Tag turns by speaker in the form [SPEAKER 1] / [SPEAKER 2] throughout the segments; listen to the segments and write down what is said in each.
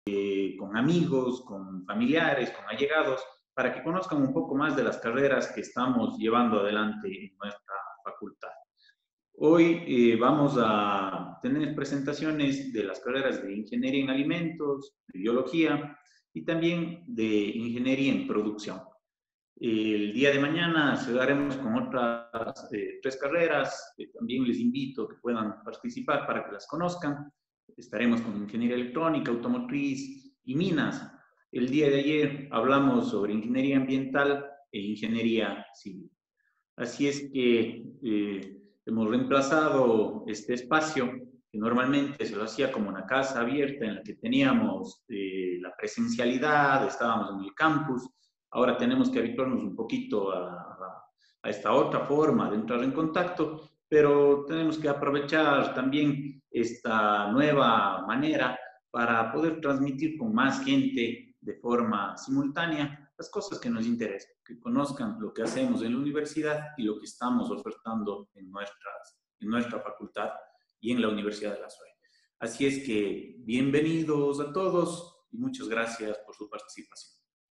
[SPEAKER 1] con amigos, con familiares, con allegados, para que conozcan un poco más de las carreras que estamos llevando adelante en nuestra facultad. Hoy vamos a tener presentaciones de las carreras de Ingeniería en Alimentos, de Biología y también de Ingeniería en Producción. El día de mañana cerraremos con otras 3 carreras. También les invito a que puedan participar para que las conozcan. Estaremos con Ingeniería Electrónica, Automotriz y Minas. El día de ayer hablamos sobre Ingeniería Ambiental e Ingeniería Civil. Así es que hemos reemplazado este espacio que normalmente se lo hacía como una casa abierta en la que teníamos la presencialidad, estábamos en el campus. Ahora tenemos que habituarnos un poquito a esta otra forma de entrar en contacto, pero tenemos que aprovechar también esta nueva manera para poder transmitir con más gente de forma simultánea las cosas que nos interesan, que conozcan lo que hacemos en la universidad y lo que estamos ofertando en nuestra facultad y en la Universidad de la SOE. Así es que bienvenidos a todos y muchas gracias por su participación.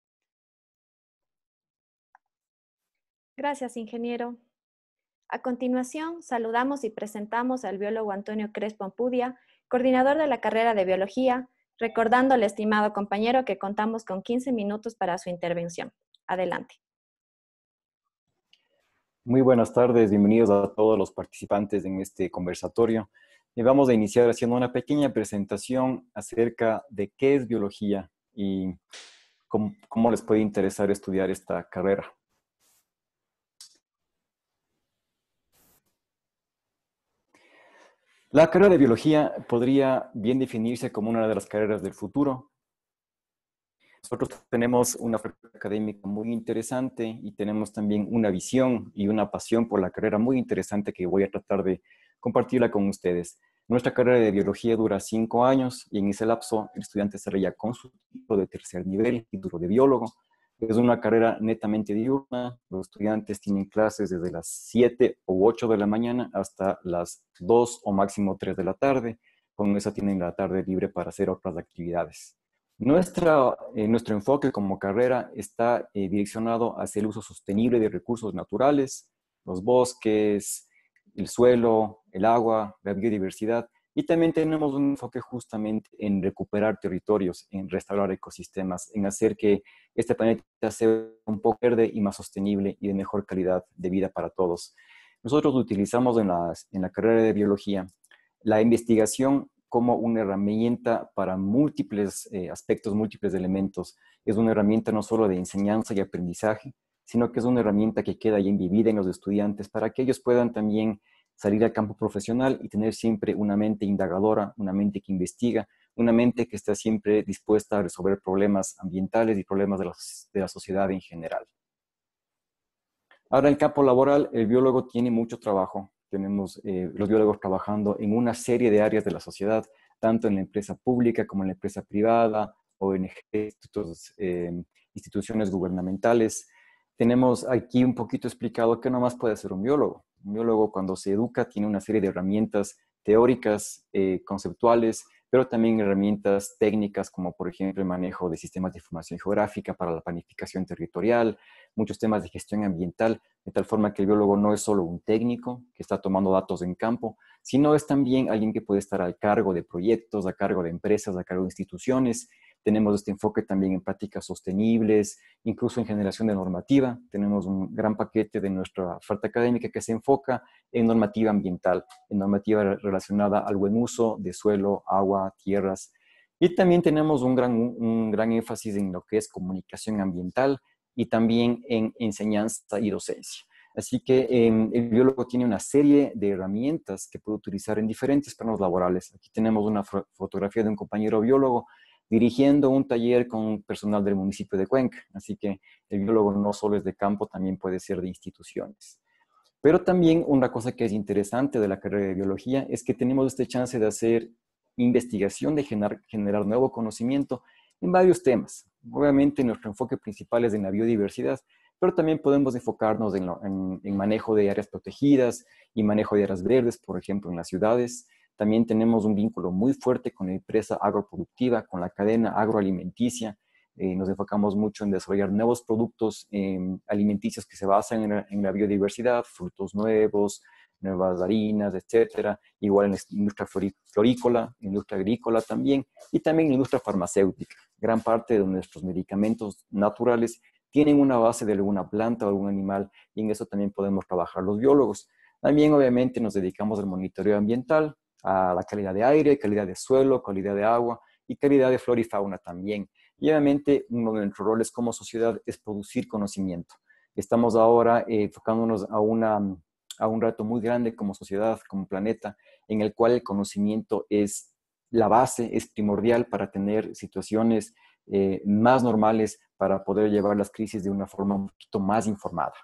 [SPEAKER 2] Gracias, ingeniero. A continuación, saludamos y presentamos al biólogo Antonio Crespo Ampudia, coordinador de la carrera de Biología, recordando al estimado compañero que contamos con 15 minutos para su intervención. Adelante.
[SPEAKER 3] Muy buenas tardes, bienvenidos a todos los participantes en este conversatorio. Y vamos a iniciar haciendo una pequeña presentación acerca de qué es biología y cómo les puede interesar estudiar esta carrera. La carrera de biología podría bien definirse como una de las carreras del futuro. Nosotros tenemos una oferta académica muy interesante y tenemos también una visión y una pasión por la carrera muy interesante que voy a tratar de compartirla con ustedes. Nuestra carrera de biología dura 5 años y en ese lapso el estudiante sale ya con su título de tercer nivel, título de biólogo. Es una carrera netamente diurna. Los estudiantes tienen clases desde las 7 u 8 de la mañana hasta las 2 o máximo 3 de la tarde. Con eso tienen la tarde libre para hacer otras actividades. Nuestro enfoque como carrera está direccionado hacia el uso sostenible de recursos naturales, los bosques, el suelo, el agua, la biodiversidad, y también tenemos un enfoque justamente en recuperar territorios, en restaurar ecosistemas, en hacer que este planeta sea un poco verde y más sostenible y de mejor calidad de vida para todos. Nosotros utilizamos en la carrera de biología la investigación como una herramienta para múltiples aspectos, múltiples elementos. Es una herramienta no solo de enseñanza y aprendizaje, sino que es una herramienta que queda bien vivida en los estudiantes para que ellos puedan también salir al campo profesional y tener siempre una mente indagadora, una mente que investiga, una mente que está siempre dispuesta a resolver problemas ambientales y problemas de la sociedad en general. Ahora, en el campo laboral, el biólogo tiene mucho trabajo. Tenemos los biólogos trabajando en una serie de áreas de la sociedad, tanto en la empresa pública como en la empresa privada, ONG, instituciones gubernamentales. Tenemos aquí un poquito explicado qué nomás puede hacer un biólogo. Un biólogo, cuando se educa, tiene una serie de herramientas teóricas, conceptuales, pero también herramientas técnicas como, por ejemplo, el manejo de sistemas de información geográfica para la planificación territorial, muchos temas de gestión ambiental, de tal forma que el biólogo no es solo un técnico que está tomando datos en campo, sino es también alguien que puede estar a cargo de proyectos, a cargo de empresas, a cargo de instituciones. Tenemos este enfoque también en prácticas sostenibles, incluso en generación de normativa. Tenemos un gran paquete de nuestra oferta académica que se enfoca en normativa ambiental, en normativa relacionada al buen uso de suelo, agua, tierras. Y también tenemos un gran énfasis en lo que es comunicación ambiental y también en enseñanza y docencia. Así que el biólogo tiene una serie de herramientas que puede utilizar en diferentes planos laborales. Aquí tenemos una fotografía de un compañero biólogo dirigiendo un taller con personal del municipio de Cuenca. Así que el biólogo no solo es de campo, también puede ser de instituciones. Pero también una cosa que es interesante de la carrera de biología es que tenemos este chance de hacer investigación, de generar nuevo conocimiento en varios temas. Obviamente nuestro enfoque principal es en la biodiversidad, pero también podemos enfocarnos en manejo de áreas protegidas y manejo de áreas verdes, por ejemplo, en las ciudades. También tenemos un vínculo muy fuerte con la empresa agroproductiva, con la cadena agroalimenticia. Nos enfocamos mucho en desarrollar nuevos productos alimenticios que se basan en la biodiversidad, frutos nuevos, nuevas harinas, etcétera. Igual en la industria florícola, industria agrícola también, y también en la industria farmacéutica. Gran parte de nuestros medicamentos naturales tienen una base de alguna planta o algún animal, y en eso también podemos trabajar los biólogos. También, obviamente, nos dedicamos al monitoreo ambiental, a la calidad de aire, calidad de suelo, calidad de agua y calidad de flora y fauna también. Y obviamente, uno de nuestros roles como sociedad es producir conocimiento. Estamos ahora enfocándonos a un reto muy grande como sociedad, como planeta, en el cual el conocimiento es la base, es primordial para tener situaciones más normales, para poder llevar las crisis de una forma un poquito más informada.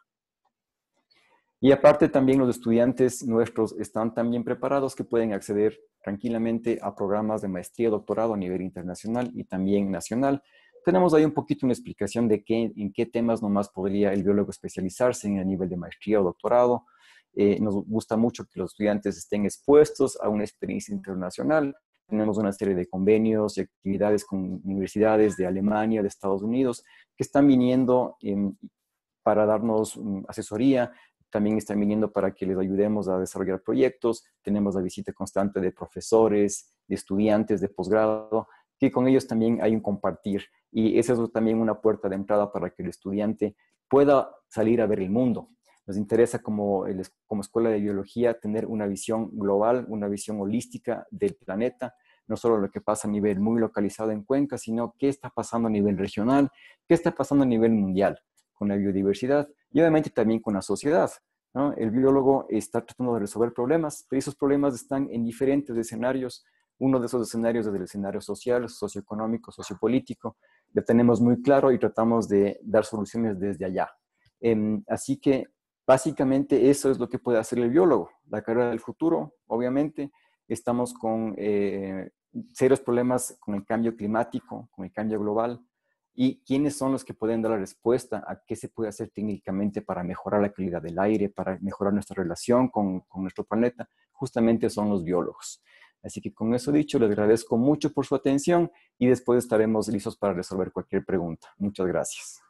[SPEAKER 3] Y aparte también los estudiantes nuestros están tan bien preparados que pueden acceder tranquilamente a programas de maestría, doctorado a nivel internacional y también nacional. Tenemos ahí un poquito una explicación de en qué temas nomás podría el biólogo especializarse en el nivel de maestría o doctorado. Nos gusta mucho que los estudiantes estén expuestos a una experiencia internacional. Tenemos una serie de convenios y actividades con universidades de Alemania, de Estados Unidos, que están viniendo para darnos asesoría. También están viniendo para que les ayudemos a desarrollar proyectos. Tenemos la visita constante de profesores, de estudiantes de posgrado, que con ellos también hay un compartir. Y esa es también una puerta de entrada para que el estudiante pueda salir a ver el mundo. Nos interesa como Escuela de Biología tener una visión global, una visión holística del planeta, no solo lo que pasa a nivel muy localizado en Cuenca, sino qué está pasando a nivel regional, qué está pasando a nivel mundial con la biodiversidad y obviamente también con la sociedad, ¿no? El biólogo está tratando de resolver problemas, pero esos problemas están en diferentes escenarios. Uno de esos escenarios es el escenario social, socioeconómico, sociopolítico. Lo tenemos muy claro y tratamos de dar soluciones desde allá. Así que básicamente eso es lo que puede hacer el biólogo. La carrera del futuro, obviamente, estamos con serios problemas con el cambio climático, con el cambio global, y quiénes son los que pueden dar la respuesta a qué se puede hacer técnicamente para mejorar la calidad del aire, para mejorar nuestra relación con nuestro planeta, justamente son los biólogos. Así que con eso dicho, les agradezco mucho por su atención y después estaremos listos para resolver cualquier pregunta. Muchas gracias.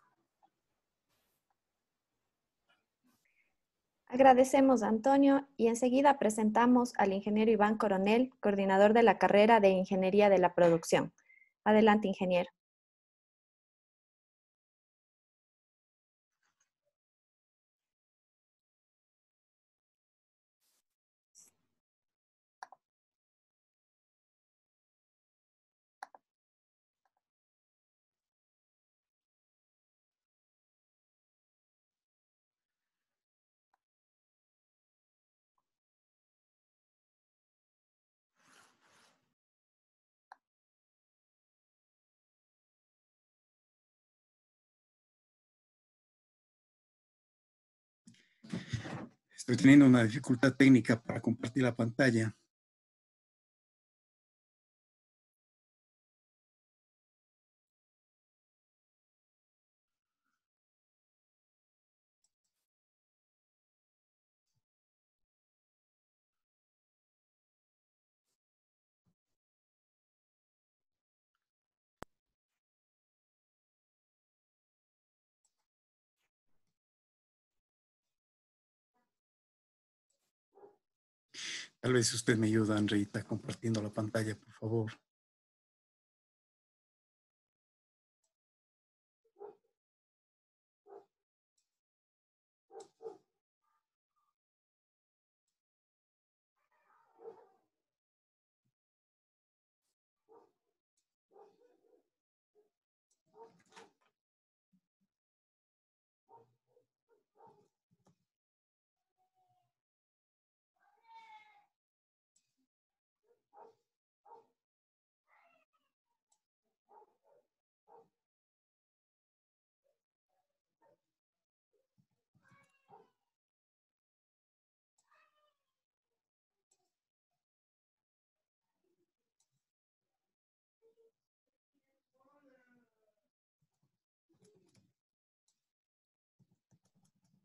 [SPEAKER 2] Agradecemos a Antonio y enseguida presentamos al ingeniero Iván Coronel, coordinador de la carrera de Ingeniería de la Producción. Adelante, ingeniero.
[SPEAKER 4] Estoy teniendo una dificultad técnica para compartir la pantalla. Tal vez usted me ayuda, Andreita, compartiendo la pantalla, por favor.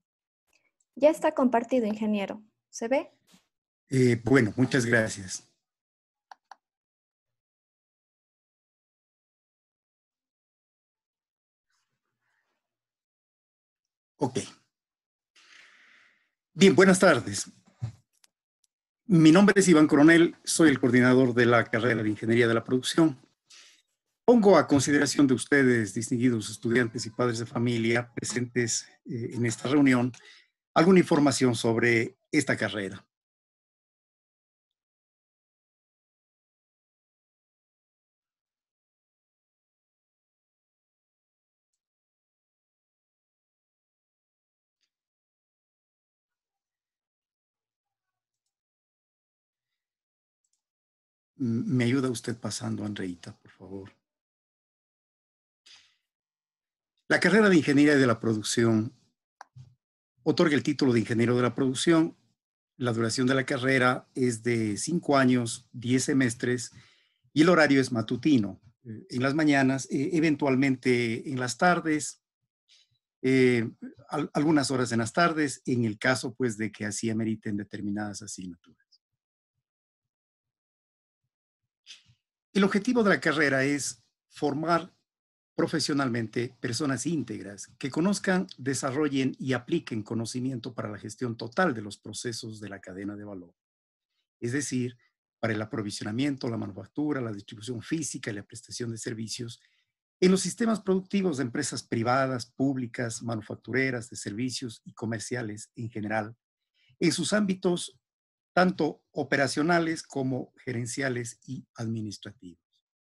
[SPEAKER 2] Ya está compartido, ingeniero. ¿Se ve?
[SPEAKER 4] Bueno, muchas gracias. Ok. Bien, buenas tardes. Mi nombre es Iván Coronel, soy el coordinador de la carrera de Ingeniería de la Producción. Pongo a consideración de ustedes, distinguidos estudiantes y padres de familia presentes en esta reunión, alguna información sobre esta carrera. ¿Me ayuda usted pasando, Andreita, por favor? La carrera de Ingeniería de la Producción otorga el título de Ingeniero de la Producción. La duración de la carrera es de 5 años, 10 semestres, y el horario es matutino, en las mañanas, eventualmente en las tardes, algunas horas en las tardes, en el caso pues de que así ameriten determinadas asignaturas. El objetivo de la carrera es formar profesionalmente personas íntegras que conozcan, desarrollen y apliquen conocimiento para la gestión total de los procesos de la cadena de valor. Es decir, para el aprovisionamiento, la manufactura, la distribución física y la prestación de servicios en los sistemas productivos de empresas privadas, públicas, manufactureras, de servicios y comerciales en general, en sus ámbitos tanto operacionales como gerenciales y administrativos.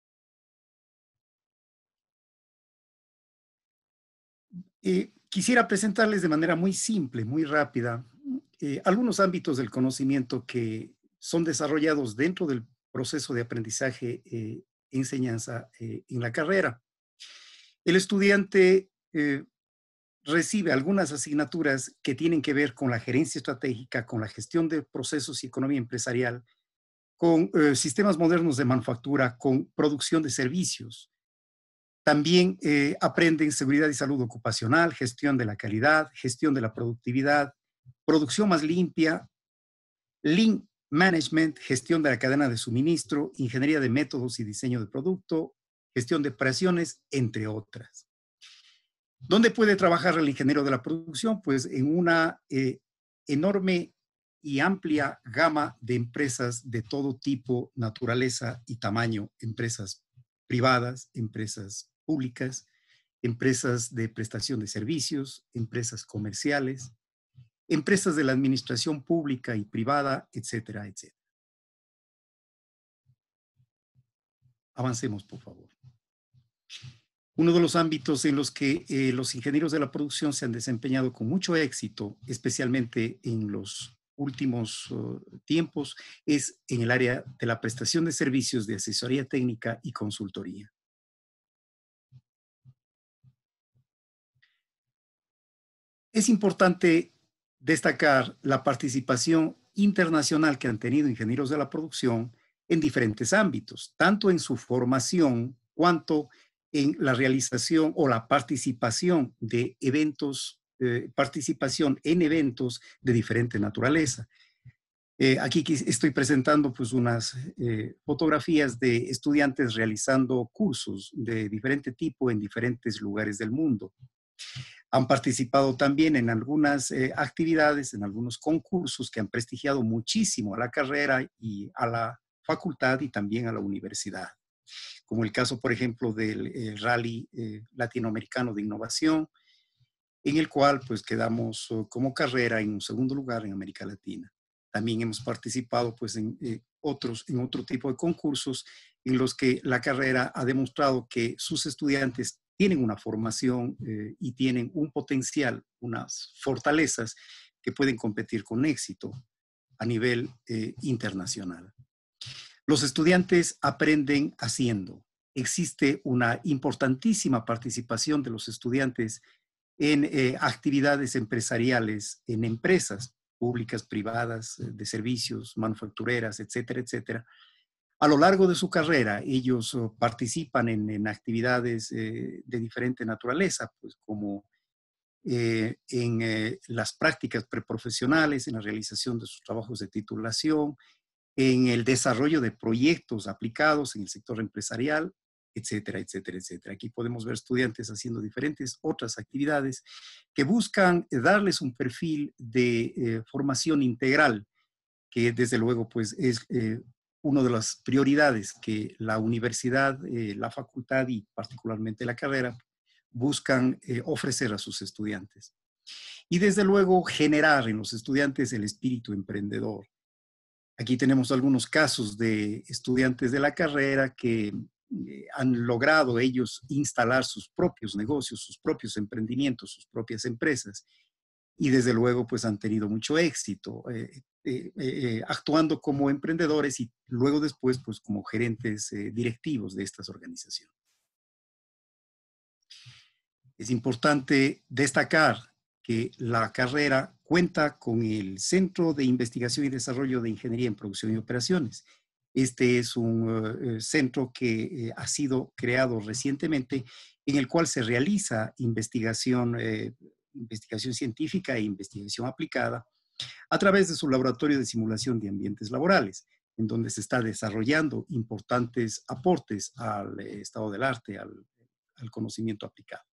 [SPEAKER 4] Quisiera presentarles de manera muy simple, muy rápida, algunos ámbitos del conocimiento que son desarrollados dentro del proceso de aprendizaje e enseñanza en la carrera. El estudiante recibe algunas asignaturas que tienen que ver con la gerencia estratégica, con la gestión de procesos y economía empresarial, con sistemas modernos de manufactura, con producción de servicios. También aprenden seguridad y salud ocupacional, gestión de la calidad, gestión de la productividad, producción más limpia, Lean Management, gestión de la cadena de suministro, ingeniería de métodos y diseño de producto, gestión de operaciones, entre otras. ¿Dónde puede trabajar el ingeniero de la producción? Pues en una enorme y amplia gama de empresas de todo tipo, naturaleza y tamaño, empresas privadas, empresas públicas, empresas de prestación de servicios, empresas comerciales, empresas de la administración pública y privada, etcétera, etcétera. Avancemos, por favor. Uno de los ámbitos en los que los ingenieros de la producción se han desempeñado con mucho éxito, especialmente en los últimos tiempos, es en el área de la prestación de servicios de asesoría técnica y consultoría. Es importante destacar la participación internacional que han tenido ingenieros de la producción en diferentes ámbitos, tanto en su formación cuanto en la realización o la participación de eventos, participación en eventos de diferente naturaleza. Aquí estoy presentando pues unas fotografías de estudiantes realizando cursos de diferente tipo en diferentes lugares del mundo. Han participado también en algunas actividades, en algunos concursos que han prestigiado muchísimo a la carrera y a la facultad y también a la universidad. Como el caso, por ejemplo, del Rally Latinoamericano de Innovación, en el cual pues quedamos como carrera en un segundo lugar en América Latina. También hemos participado pues en otro tipo de concursos en los que la carrera ha demostrado que sus estudiantes tienen una formación y tienen un potencial, unas fortalezas que pueden competir con éxito a nivel internacional. Los estudiantes aprenden haciendo. Existe una importantísima participación de los estudiantes en actividades empresariales, en empresas públicas, privadas, de servicios, manufactureras, etcétera, etcétera. A lo largo de su carrera, ellos participan en actividades de diferente naturaleza, pues como en las prácticas preprofesionales, en la realización de sus trabajos de titulación, en el desarrollo de proyectos aplicados en el sector empresarial, etcétera, etcétera, etcétera. Aquí podemos ver estudiantes haciendo diferentes otras actividades que buscan darles un perfil de formación integral, que desde luego pues es una de las prioridades que la universidad, la facultad y particularmente la carrera buscan ofrecer a sus estudiantes. Y desde luego generar en los estudiantes el espíritu emprendedor. Aquí tenemos algunos casos de estudiantes de la carrera que han logrado ellos instalar sus propios negocios, sus propios emprendimientos, sus propias empresas. Y desde luego pues han tenido mucho éxito actuando como emprendedores y luego después pues como gerentes directivos de estas organizaciones. Es importante destacar que la carrera cuenta con el Centro de Investigación y Desarrollo de Ingeniería en Producción y Operaciones. Este es un centro que ha sido creado recientemente en el cual se realiza investigación científica e investigación aplicada a través de su laboratorio de simulación de ambientes laborales, en donde se está desarrollando importantes aportes al estado del arte, al conocimiento aplicado.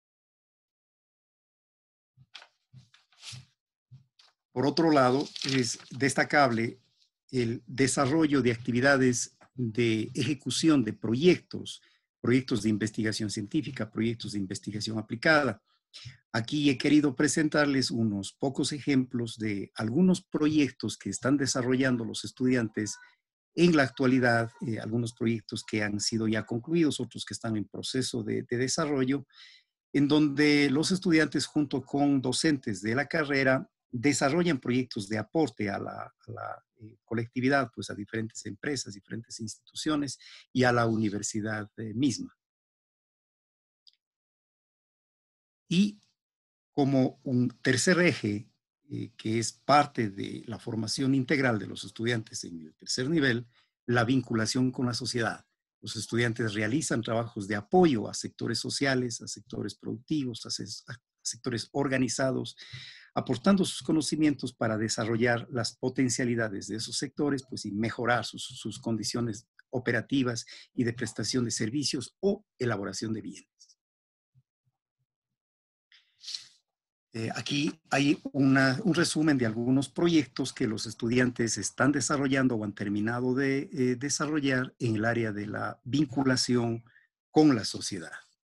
[SPEAKER 4] Por otro lado, es destacable el desarrollo de actividades de ejecución de proyectos de investigación científica, proyectos de investigación aplicada. Aquí he querido presentarles unos pocos ejemplos de algunos proyectos que están desarrollando los estudiantes en la actualidad, algunos proyectos que han sido ya concluidos, otros que están en proceso de desarrollo, en donde los estudiantes junto con docentes de la carrera desarrollan proyectos de aporte a la colectividad, pues a diferentes empresas, diferentes instituciones y a la universidad misma. Y como un tercer eje, que es parte de la formación integral de los estudiantes en el tercer nivel, la vinculación con la sociedad. Los estudiantes realizan trabajos de apoyo a sectores sociales, a sectores productivos, a sectores organizados, aportando sus conocimientos para desarrollar las potencialidades de esos sectores, pues, y mejorar sus condiciones operativas y de prestación de servicios o elaboración de bienes. Aquí hay un resumen de algunos proyectos que los estudiantes están desarrollando o han terminado de desarrollar en el área de la vinculación con la sociedad.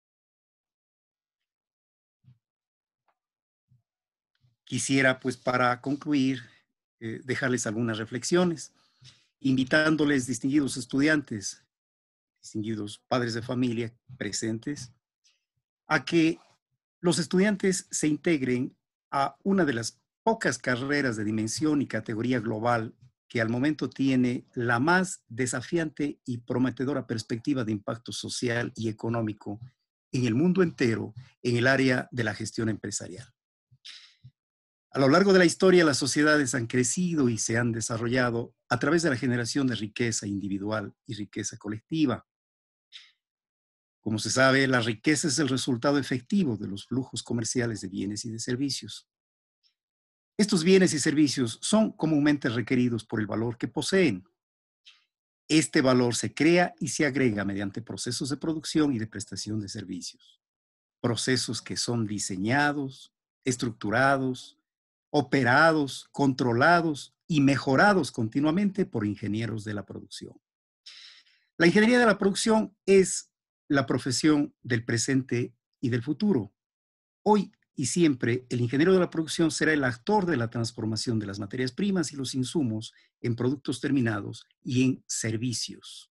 [SPEAKER 4] Quisiera, pues, para concluir, dejarles algunas reflexiones, invitándoles, distinguidos estudiantes, distinguidos padres de familia presentes, a que los estudiantes se integren a una de las pocas carreras de dimensión y categoría global que al momento tiene la más desafiante y prometedora perspectiva de impacto social y económico en el mundo entero en el área de la gestión empresarial. A lo largo de la historia, las sociedades han crecido y se han desarrollado a través de la generación de riqueza individual y riqueza colectiva. Como se sabe, la riqueza es el resultado efectivo de los flujos comerciales de bienes y de servicios. Estos bienes y servicios son comúnmente requeridos por el valor que poseen. Este valor se crea y se agrega mediante procesos de producción y de prestación de servicios. Procesos que son diseñados, estructurados, operados, controlados y mejorados continuamente por ingenieros de la producción. La ingeniería de la producción es la profesión del presente y del futuro. Hoy y siempre, el ingeniero de la producción será el actor de la transformación de las materias primas y los insumos en productos terminados y en servicios.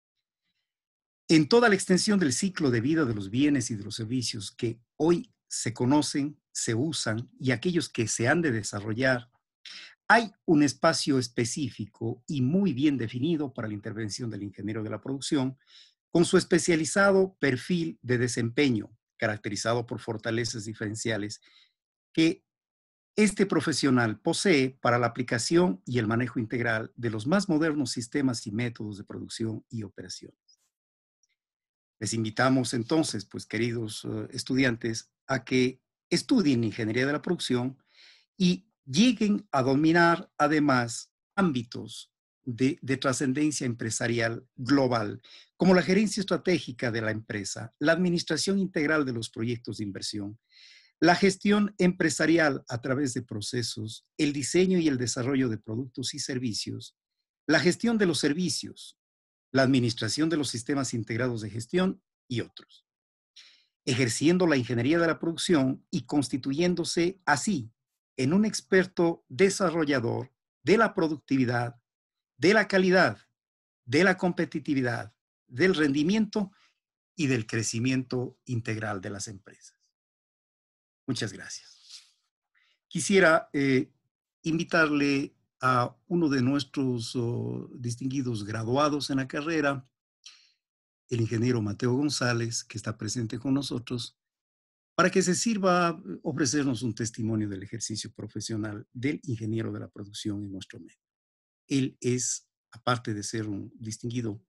[SPEAKER 4] En toda la extensión del ciclo de vida de los bienes y de los servicios que hoy se conocen, se usan y aquellos que se han de desarrollar, hay un espacio específico y muy bien definido para la intervención del ingeniero de la producción, con su especializado perfil de desempeño, caracterizado por fortalezas diferenciales, que este profesional posee para la aplicación y el manejo integral de los más modernos sistemas y métodos de producción y operaciones. Les invitamos entonces, pues, queridos estudiantes, a que estudien ingeniería de la producción y lleguen a dominar además ámbitos de trascendencia empresarial global, como la gerencia estratégica de la empresa, la administración integral de los proyectos de inversión, la gestión empresarial a través de procesos, el diseño y el desarrollo de productos y servicios, la gestión de los servicios, la administración de los sistemas integrados de gestión y otros, ejerciendo la ingeniería de la producción y constituyéndose así en un experto desarrollador de la productividad, de la calidad, de la competitividad, del rendimiento y del crecimiento integral de las empresas. Muchas gracias. Quisiera invitarle a uno de nuestros distinguidos graduados en la carrera, el ingeniero Mateo González, que está presente con nosotros, para que se sirva a ofrecernos un testimonio del ejercicio profesional del ingeniero de la producción en nuestro medio. Él es, aparte de ser un distinguido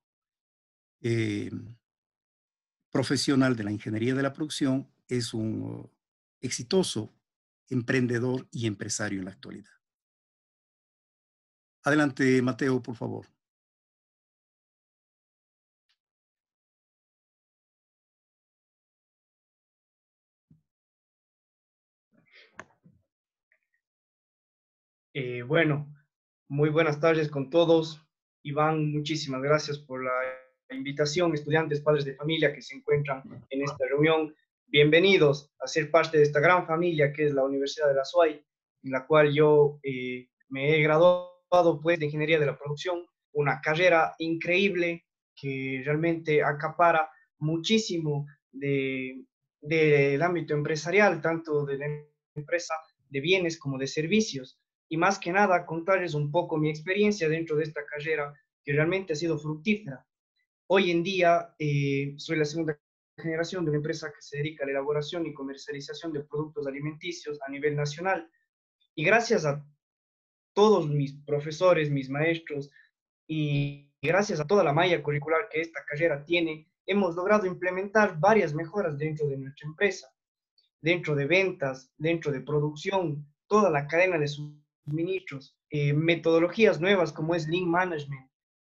[SPEAKER 4] profesional de la ingeniería de la producción, es un exitoso emprendedor y empresario en la actualidad. Adelante, Mateo, por favor.
[SPEAKER 5] Bueno, muy buenas tardes con todos. Iván, muchísimas gracias por la invitación. Estudiantes, padres de familia que se encuentran en esta reunión, bienvenidos a ser parte de esta gran familia que es la Universidad de la SUAY, en la cual yo me he graduado pues, de Ingeniería de la Producción, una carrera increíble que realmente acapara muchísimo del ámbito empresarial, tanto de la empresa de bienes como de servicios. Y más que nada contarles un poco mi experiencia dentro de esta carrera que realmente ha sido fructífera. Hoy en día soy la segunda generación de una empresa que se dedica a la elaboración y comercialización de productos alimenticios a nivel nacional y gracias a todos mis profesores, mis maestros y gracias a toda la malla curricular que esta carrera tiene, hemos logrado implementar varias mejoras dentro de nuestra empresa, dentro de ventas, dentro de producción, toda la cadena de suministros, metodologías nuevas como es Lean Management,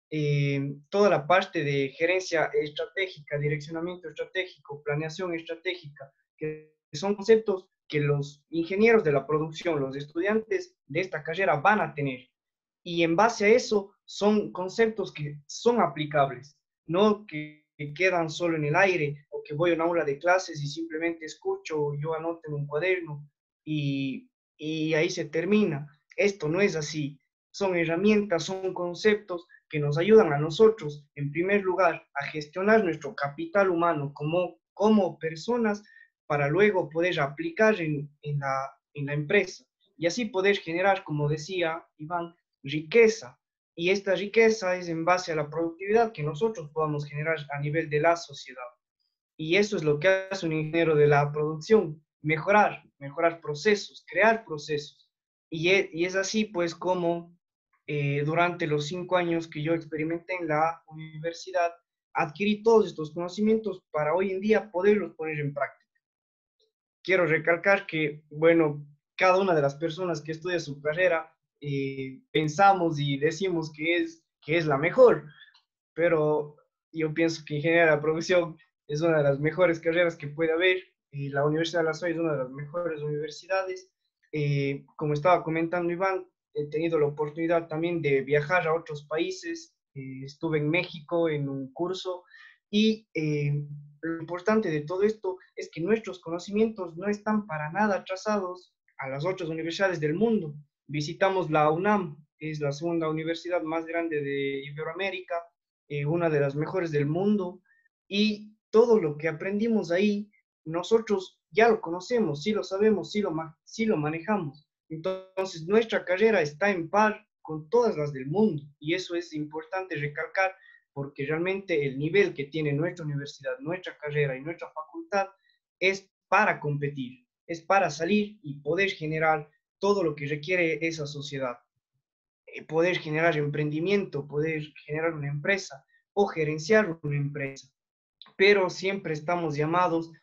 [SPEAKER 5] toda la parte de gerencia estratégica, direccionamiento estratégico, planeación estratégica, que son conceptos que los ingenieros de la producción, los estudiantes de esta carrera van a tener. Y en base a eso son conceptos que son aplicables, no que quedan solo en el aire o que voy a una aula de clases y simplemente escucho o yo anoto en un cuaderno y ahí se termina. Esto no es así. Son herramientas, son conceptos que nos ayudan a nosotros, en primer lugar, a gestionar nuestro capital humano como personas para luego poder aplicar en la empresa y así poder generar, como decía Iván, riqueza. Y esta riqueza es en base a la productividad que nosotros podamos generar a nivel de la sociedad. Y eso es lo que hace un ingeniero de la producción, mejorar procesos, crear procesos. Y es así pues como durante los 5 años que yo experimenté en la universidad, adquirí todos estos conocimientos para hoy en día poderlos poner en práctica. Quiero recalcar que, bueno, cada una de las personas que estudia su carrera, pensamos y decimos que es la mejor, pero yo pienso que ingeniería de la producción es una de las mejores carreras que puede haber. La Universidad de la SUAY es una de las mejores universidades. Como estaba comentando Iván, he tenido la oportunidad también de viajar a otros países. Estuve en México en un curso y lo importante de todo esto es que nuestros conocimientos no están para nada atrasados a las otras universidades del mundo. Visitamos la UNAM, es la segunda universidad más grande de Iberoamérica, una de las mejores del mundo, y todo lo que aprendimos ahí, nosotros ya lo conocemos, sí lo sabemos, sí lo manejamos. Entonces, nuestra carrera está en par con todas las del mundo, y eso es importante recalcar, porque realmente el nivel que tiene nuestra universidad, nuestra carrera y nuestra facultad es para competir, es para salir y poder generar todo lo que requiere esa sociedad. Poder generar emprendimiento, poder generar una empresa o gerenciar una empresa. Pero siempre estamos llamados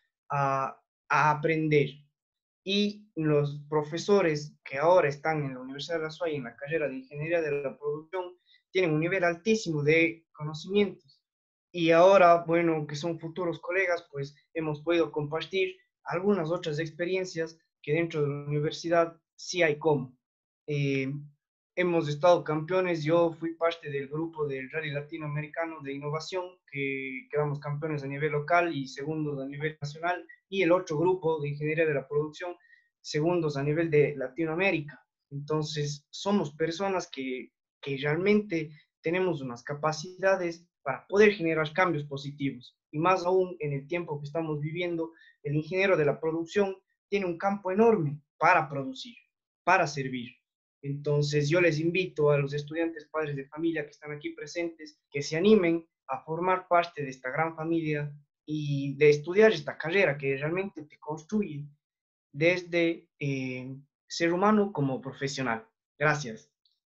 [SPEAKER 5] a aprender. Y los profesores que ahora están en la Universidad de la SUAY en la carrera de Ingeniería de la Producción tienen un nivel altísimo de conocimientos. Y ahora, bueno, que son futuros colegas, pues hemos podido compartir algunas otras experiencias que dentro de la universidad sí hay como. Eh, Hemos estado campeones, yo fui parte del grupo del Rally Latinoamericano de Innovación, que quedamos campeones a nivel local y segundos a nivel nacional, y el otro grupo de Ingeniería de la Producción, segundos a nivel de Latinoamérica. Entonces, somos personas que realmente tenemos unas capacidades para poder generar cambios positivos. Y más aún en el tiempo que estamos viviendo, el ingeniero de la producción tiene un campo enorme para producir, para servir. Entonces yo les invito a los estudiantes, padres de familia que están aquí presentes, que se animen a formar parte de esta gran familia y de estudiar esta carrera que realmente te construye desde ser humano como profesional. Gracias.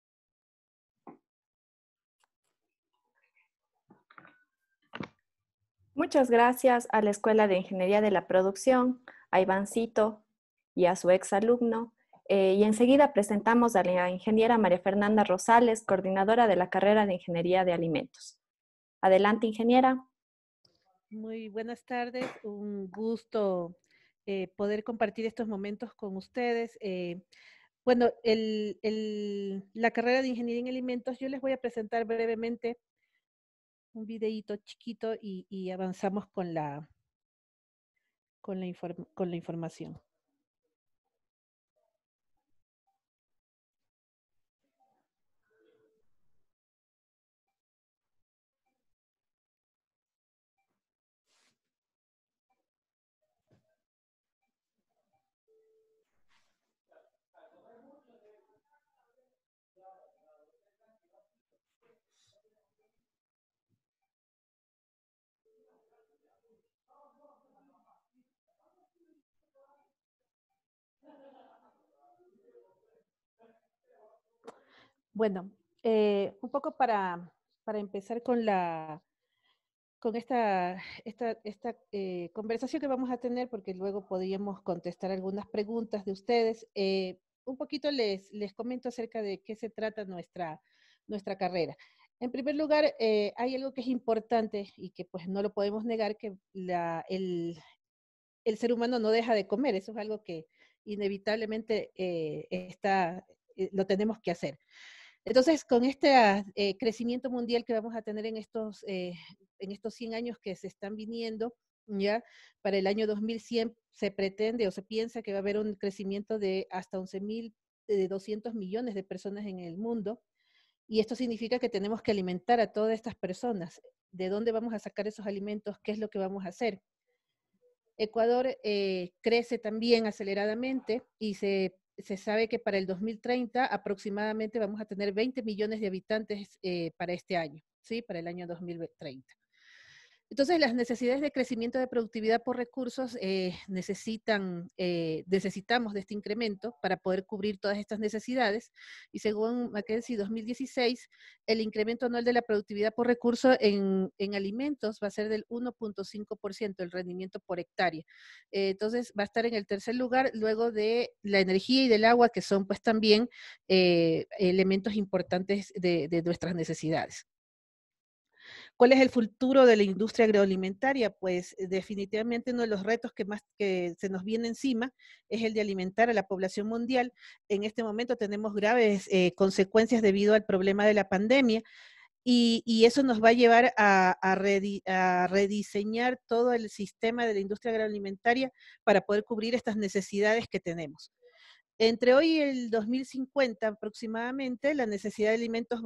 [SPEAKER 2] Muchas gracias a la Escuela de Ingeniería de la Producción, a Ivancito y a su exalumno. Y enseguida presentamos a la ingeniera María Fernanda Rosales, coordinadora de la carrera de Ingeniería de Alimentos. Adelante, ingeniera.
[SPEAKER 6] Muy buenas tardes, un gusto poder compartir estos momentos con ustedes. Bueno, la carrera de Ingeniería en Alimentos, yo les voy a presentar brevemente un videíto chiquito y avanzamos con la información. Bueno, un poco para empezar con esta conversación que vamos a tener, porque luego podríamos contestar algunas preguntas de ustedes. Un poquito les comento acerca de qué se trata nuestra carrera. En primer lugar, hay algo que es importante y que pues no lo podemos negar, que el ser humano no deja de comer. Eso es algo que inevitablemente lo tenemos que hacer. Entonces, con este crecimiento mundial que vamos a tener en estos 100 años que se están viniendo, ya para el año 2100 se pretende o se piensa que va a haber un crecimiento de hasta 11.200 millones de personas en el mundo, y esto significa que tenemos que alimentar a todas estas personas. ¿De dónde vamos a sacar esos alimentos? ¿Qué es lo que vamos a hacer? Ecuador crece también aceleradamente y se sabe que para el 2030 aproximadamente vamos a tener 20 millones de habitantes para este año, ¿sí? Para el año 2030. Entonces, las necesidades de crecimiento de productividad por recursos necesitamos de este incremento para poder cubrir todas estas necesidades. Y según McKinsey 2016, el incremento anual de la productividad por recurso en alimentos va a ser del 1.5%, el rendimiento por hectárea. Entonces, va a estar en el tercer lugar, luego de la energía y del agua, que son pues también elementos importantes de nuestras necesidades. ¿Cuál es el futuro de la industria agroalimentaria? Pues definitivamente uno de los retos que se nos viene encima es el de alimentar a la población mundial. En este momento tenemos graves consecuencias debido al problema de la pandemia, y eso nos va a llevar a rediseñar todo el sistema de la industria agroalimentaria para poder cubrir estas necesidades que tenemos. Entre hoy y el 2050 aproximadamente, la necesidad de alimentos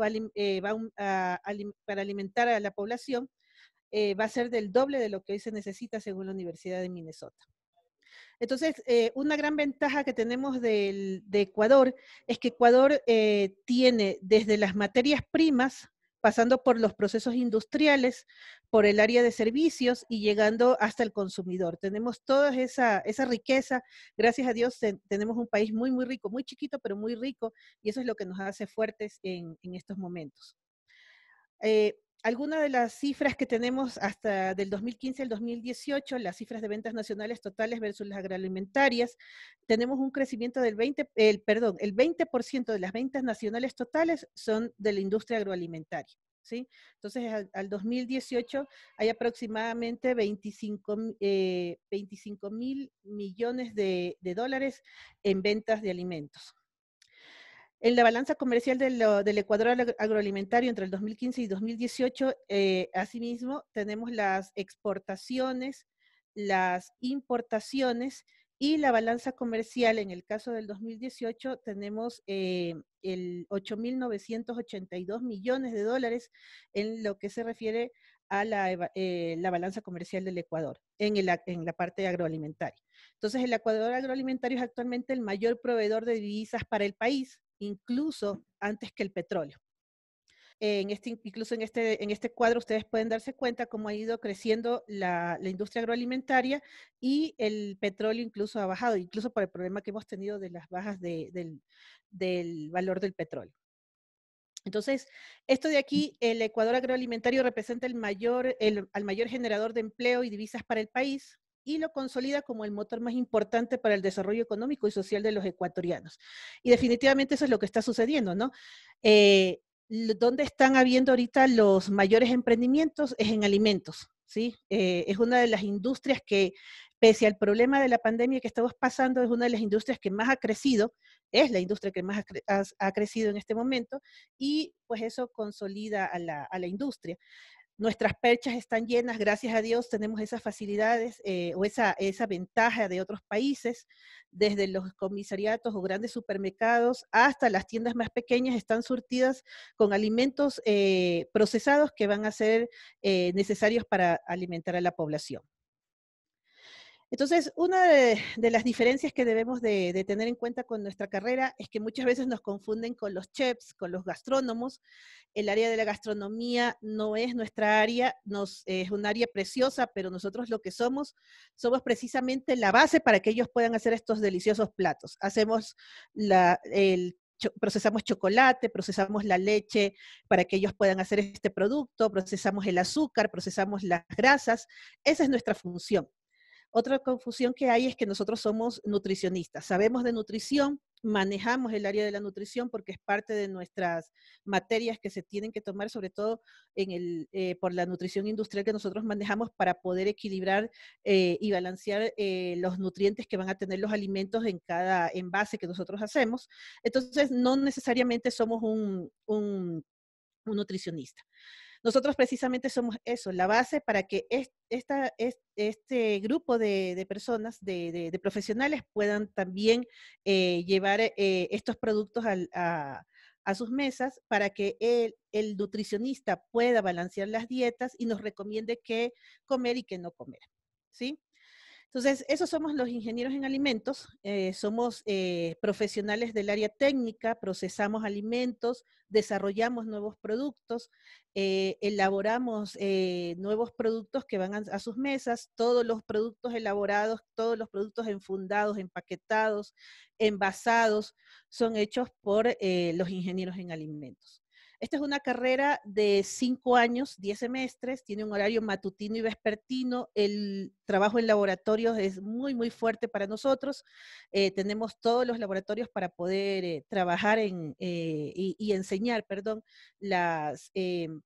[SPEAKER 6] para alimentar a la población va a ser del doble de lo que hoy se necesita según la Universidad de Minnesota. Entonces, una gran ventaja que tenemos de Ecuador es que Ecuador tiene desde las materias primas, pasando por los procesos industriales, por el área de servicios y llegando hasta el consumidor. Tenemos toda esa riqueza. Gracias a Dios tenemos un país muy, muy rico, muy chiquito, pero muy rico, y eso es lo que nos hace fuertes en estos momentos. algunas de las cifras que tenemos hasta del 2015 al 2018, las cifras de ventas nacionales totales versus las agroalimentarias, tenemos un crecimiento del 20% de las ventas nacionales totales son de la industria agroalimentaria. ¿Sí? Entonces, al 2018 hay aproximadamente 25.000 millones de dólares en ventas de alimentos. En la balanza comercial del Ecuador agroalimentario entre el 2015 y 2018, asimismo, tenemos las exportaciones, las importaciones y la balanza comercial. En el caso del 2018 tenemos el 8.982 millones de dólares en lo que se refiere a la balanza comercial del Ecuador, en la parte agroalimentaria. Entonces, el Ecuador agroalimentario es actualmente el mayor proveedor de divisas para el país, incluso antes que el petróleo. Incluso en este cuadro ustedes pueden darse cuenta cómo ha ido creciendo la industria agroalimentaria y el petróleo incluso ha bajado, incluso por el problema que hemos tenido de las bajas del valor del petróleo. Entonces, esto de aquí, el Ecuador agroalimentario representa al mayor generador de empleo y divisas para el país, y lo consolida como el motor más importante para el desarrollo económico y social de los ecuatorianos. Y definitivamente eso es lo que está sucediendo, ¿no? ¿Dónde están habiendo ahorita los mayores emprendimientos? Es en alimentos, ¿sí? Es una de las industrias que, pese al problema de la pandemia que estamos pasando, es una de las industrias que más ha crecido, es la industria que más ha crecido en este momento, y pues eso consolida a la industria. Nuestras perchas están llenas, gracias a Dios tenemos esas facilidades o esa ventaja de otros países, desde los comisariatos o grandes supermercados hasta las tiendas más pequeñas están surtidas con alimentos procesados que van a ser necesarios para alimentar a la población. Entonces, una de las diferencias que debemos de tener en cuenta con nuestra carrera es que muchas veces nos confunden con los chefs, con los gastrónomos. El área de la gastronomía no es nuestra área, es un área preciosa, pero nosotros lo que somos precisamente la base para que ellos puedan hacer estos deliciosos platos. Procesamos chocolate, procesamos la leche para que ellos puedan hacer este producto, procesamos el azúcar, procesamos las grasas. Esa es nuestra función. Otra confusión que hay es que nosotros somos nutricionistas, sabemos de nutrición, manejamos el área de la nutrición porque es parte de nuestras materias que se tienen que tomar, sobre todo por la nutrición industrial que nosotros manejamos para poder equilibrar y balancear los nutrientes que van a tener los alimentos en cada envase que nosotros hacemos. Entonces, no necesariamente somos un nutricionista. Nosotros precisamente somos eso, la base para que este grupo de personas, de profesionales, puedan también llevar estos productos a sus mesas para que el nutricionista pueda balancear las dietas y nos recomiende qué comer y qué no comer, ¿sí? Entonces, esos somos los ingenieros en alimentos, somos profesionales del área técnica, procesamos alimentos, desarrollamos nuevos productos, elaboramos nuevos productos que van a sus mesas, todos los productos elaborados, todos los productos enfundados, empaquetados, envasados, son hechos por los ingenieros en alimentos. Esta es una carrera de 5 años, 10 semestres, tiene un horario matutino y vespertino, el trabajo en laboratorios es muy, muy fuerte para nosotros, tenemos todos los laboratorios para poder trabajar y enseñar, las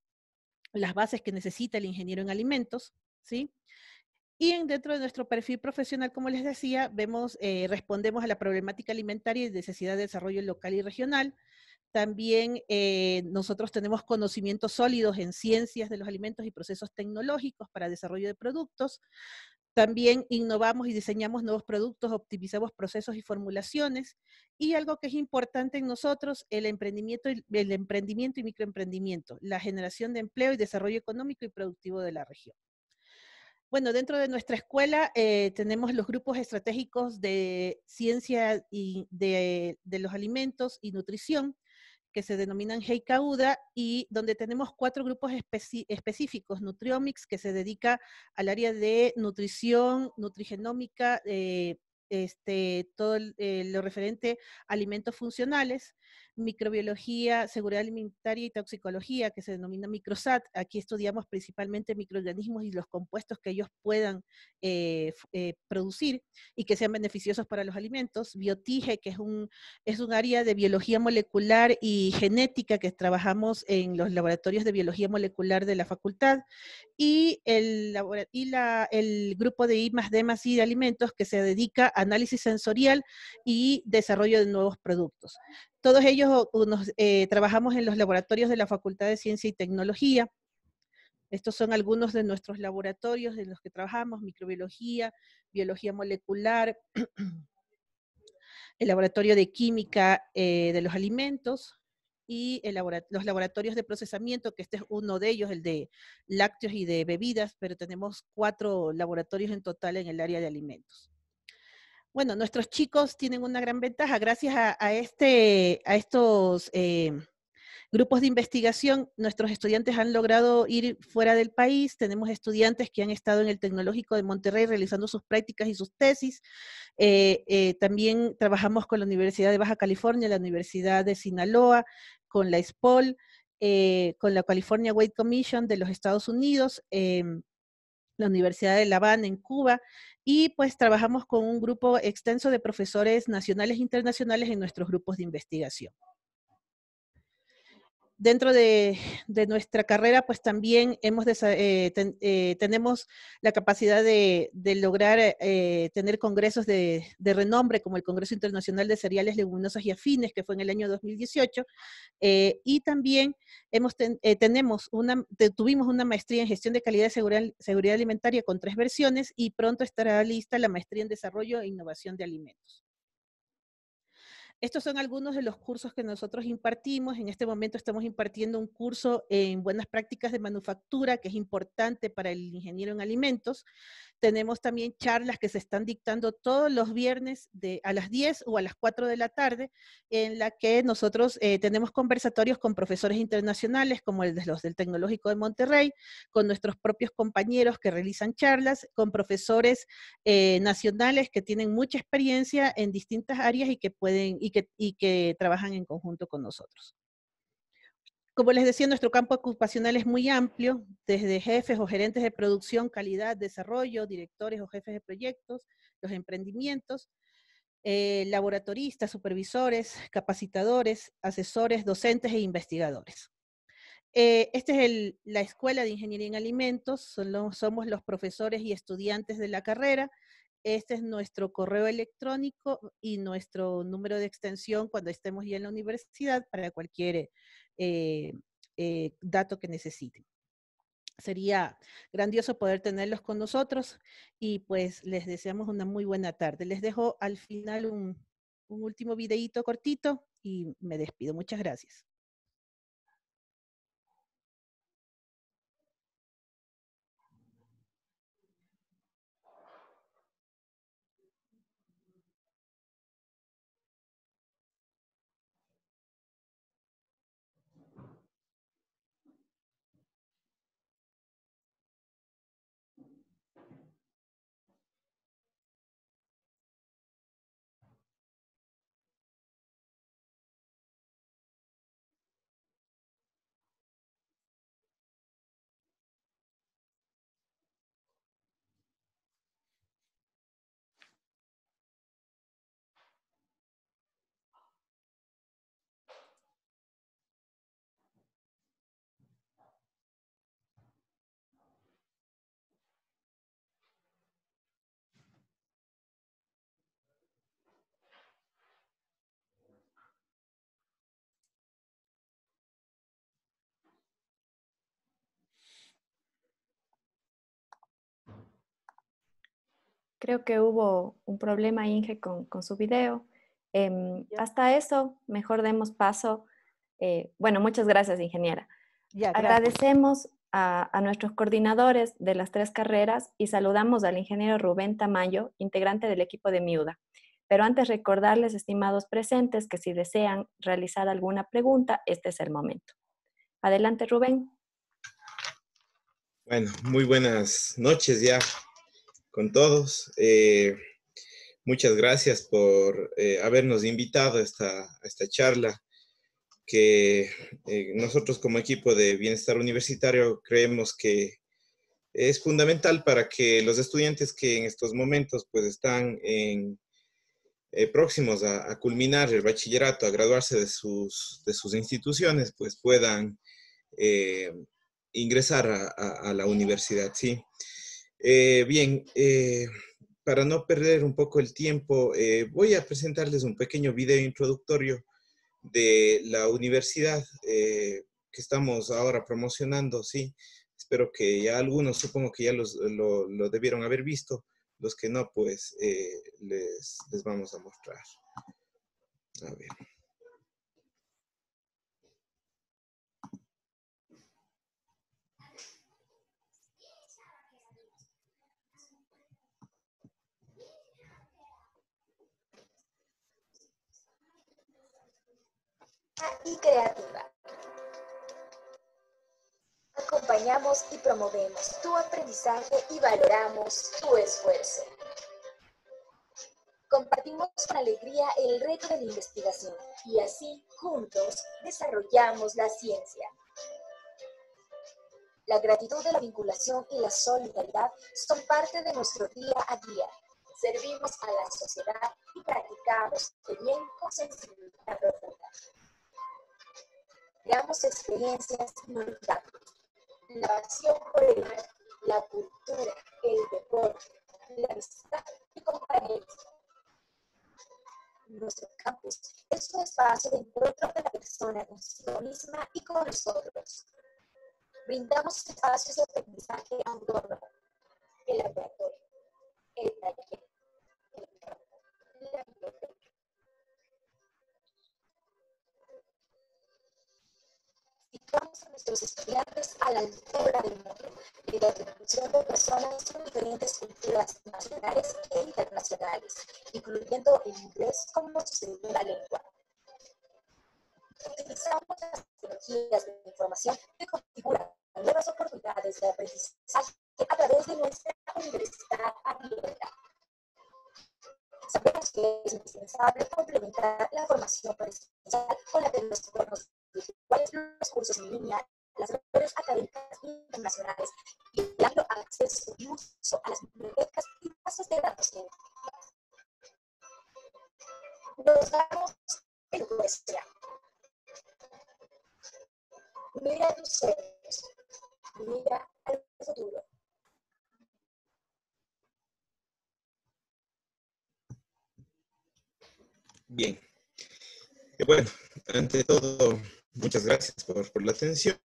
[SPEAKER 6] bases que necesita el ingeniero en alimentos, ¿sí? Y dentro de nuestro perfil profesional, como les decía, respondemos a la problemática alimentaria y necesidad de desarrollo local y regional. También nosotros tenemos conocimientos sólidos en ciencias de los alimentos y procesos tecnológicos para desarrollo de productos. También innovamos y diseñamos nuevos productos, optimizamos procesos y formulaciones. Y algo que es importante en nosotros, el emprendimiento y microemprendimiento, la generación de empleo y desarrollo económico y productivo de la región. Bueno, dentro de nuestra escuela tenemos los grupos estratégicos de ciencia y de los alimentos y nutrición, que se denominan HEICAUDA, y donde tenemos 4 grupos específicos. Nutriomics, que se dedica al área de nutrición, nutrigenómica, todo lo referente a alimentos funcionales. microbiología, seguridad alimentaria y toxicología, que se denomina microsat. Aquí estudiamos principalmente microorganismos y los compuestos que ellos puedan producir y que sean beneficiosos para los alimentos. Biotige, que es un área de biología molecular y genética que trabajamos en los laboratorios de biología molecular de la facultad. Y el grupo de I+D+I de alimentos, que se dedica a análisis sensorial y desarrollo de nuevos productos. Todos ellos trabajamos en los laboratorios de la Facultad de Ciencia y Tecnología. Estos son algunos de nuestros laboratorios en los que trabajamos: microbiología, biología molecular, el laboratorio de química de los alimentos, y los laboratorios de procesamiento, que este es uno de ellos, el de lácteos y de bebidas, pero tenemos 4 laboratorios en total en el área de alimentos. Bueno, nuestros chicos tienen una gran ventaja. Gracias a estos grupos de investigación, nuestros estudiantes han logrado ir fuera del país. Tenemos estudiantes que han estado en el Tecnológico de Monterrey realizando sus prácticas y sus tesis. También trabajamos con la Universidad de Baja California, la Universidad de Sinaloa, con la SPOL, con la California Weight Commission de los Estados Unidos, la Universidad de La Habana en Cuba, y pues trabajamos con un grupo extenso de profesores nacionales e internacionales en nuestros grupos de investigación. Dentro de nuestra carrera, pues también tenemos la capacidad de lograr tener congresos de renombre, como el Congreso Internacional de Cereales, Leguminosas y Afines, que fue en el año 2018, y también tuvimos una maestría en Gestión de Calidad y Seguridad Alimentaria con 3 versiones, y pronto estará lista la maestría en Desarrollo e Innovación de Alimentos. Estos son algunos de los cursos que nosotros impartimos. En este momento estamos impartiendo un curso en buenas prácticas de manufactura, que es importante para el ingeniero en alimentos. Tenemos también charlas que se están dictando todos los viernes a las 10 o a las 4 de la tarde, en la que nosotros tenemos conversatorios con profesores internacionales, como los del Tecnológico de Monterrey, con nuestros propios compañeros que realizan charlas, con profesores nacionales que tienen mucha experiencia en distintas áreas y que trabajan en conjunto con nosotros. Como les decía, nuestro campo ocupacional es muy amplio, desde jefes o gerentes de producción, calidad, desarrollo, directores o jefes de proyectos, los emprendimientos, laboratoristas, supervisores, capacitadores, asesores, docentes e investigadores. Esta es la Escuela de Ingeniería en Alimentos, somos los profesores y estudiantes de la carrera. Este es nuestro correo electrónico y nuestro número de extensión cuando estemos ya en la universidad para cualquier dato que necesiten. Sería grandioso poder tenerlos con nosotros y pues les deseamos una muy buena tarde. Les dejo al final un último videíto cortito y me despido. Muchas gracias.
[SPEAKER 2] Creo que hubo un problema, Inge, con su video. Hasta eso, mejor demos paso. Bueno, muchas gracias, ingeniera.
[SPEAKER 6] Ya,
[SPEAKER 2] agradecemos a nuestros coordinadores de las 3 carreras y saludamos al ingeniero Rubén Tamayo, integrante del equipo de MIUDA. Pero antes recordarles, estimados presentes, que si desean realizar alguna pregunta, este es el momento. Adelante, Rubén.
[SPEAKER 7] Bueno, muy buenas noches ya con todos. Muchas gracias por habernos invitado a esta charla que nosotros como equipo de bienestar universitario creemos que es fundamental para que los estudiantes que en estos momentos pues están próximos a culminar el bachillerato, a graduarse de sus instituciones, pues puedan ingresar a la universidad, ¿sí? Bien, para no perder un poco el tiempo, voy a presentarles un pequeño video introductorio de la universidad que estamos ahora promocionando, ¿sí? Espero que ya algunos, supongo que ya lo debieron haber visto. Los que no, pues les vamos a mostrar. A ver.
[SPEAKER 8] Y creativa. Acompañamos y promovemos tu aprendizaje y valoramos tu esfuerzo. Compartimos con alegría el reto de la investigación y así, juntos, desarrollamos la ciencia. La gratitud de la vinculación y la solidaridad son parte de nuestro día a día. Servimos a la sociedad y practicamos el bien con sensibilidad profunda. Creamos experiencias inolvidables. La pasión por el arte, la cultura, el deporte, la amistad y compañerismo. Nuestro campus es un espacio de encuentro de la persona consigo misma y con nosotros. Brindamos espacios de aprendizaje autónomo, el laboratorio, el taller, el campo, la biblioteca. Situamos a nuestros estudiantes a la altura del mundo y la inclusión de personas con diferentes culturas nacionales e internacionales, incluyendo el inglés como su segunda lengua. Utilizamos las tecnologías de información que configuran nuevas oportunidades de aprendizaje a través de nuestra universidad abierta. Sabemos que es indispensable complementar la formación presencial con la de los entornos virtuales, los cursos en línea, las redes académicas internacionales y el amplio acceso y uso a las bibliotecas y bases de datos científicas. Nos damos el muestra. Mira tus sueños, mira al futuro.
[SPEAKER 7] Bien. Bueno, ante todo, muchas gracias por la atención.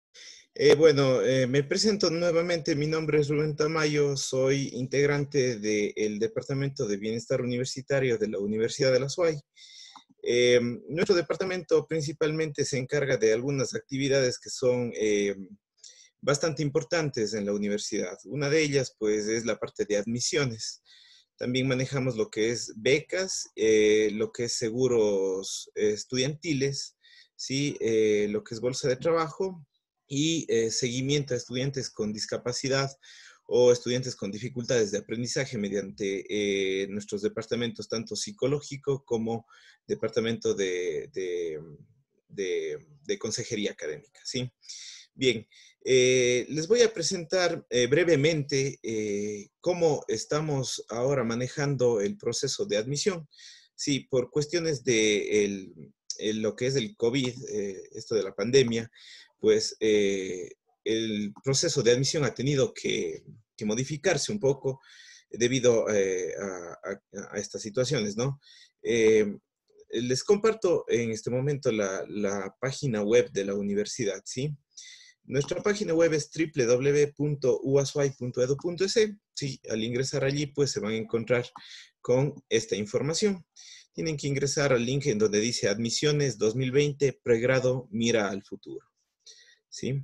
[SPEAKER 7] Me presento nuevamente. Mi nombre es Rubén Tamayo, soy integrante del Departamento de Bienestar Universitario de la Universidad de la SUAY. Nuestro departamento principalmente se encarga de algunas actividades que son bastante importantes en la universidad. Una de ellas, pues, es la parte de admisiones. También manejamos lo que es becas, lo que es seguros estudiantiles, ¿sí? Lo que es bolsa de trabajo y seguimiento a estudiantes con discapacidad o estudiantes con dificultades de aprendizaje mediante nuestros departamentos, tanto psicológico como departamento de consejería académica, ¿sí? Bien, les voy a presentar brevemente cómo estamos ahora manejando el proceso de admisión. Sí, por cuestiones de lo que es el COVID, esto de la pandemia, pues el proceso de admisión ha tenido que modificarse un poco debido a estas situaciones, ¿no? Les comparto en este momento la página web de la universidad, ¿sí? Nuestra página web es www.uasuay.edu.es. Sí, al ingresar allí, pues se van a encontrar con esta información. Tienen que ingresar al link en donde dice Admisiones 2020, pregrado, mira al futuro. ¿Sí?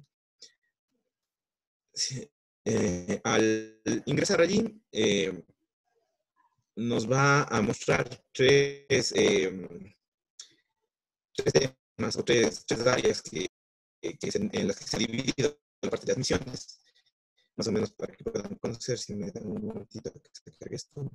[SPEAKER 7] Sí. Al ingresar allí, nos va a mostrar tres temas o tres áreas en las que se ha dividido la parte de admisiones, más o menos para que puedan conocer. Si me dan un momentito que se cargue esto.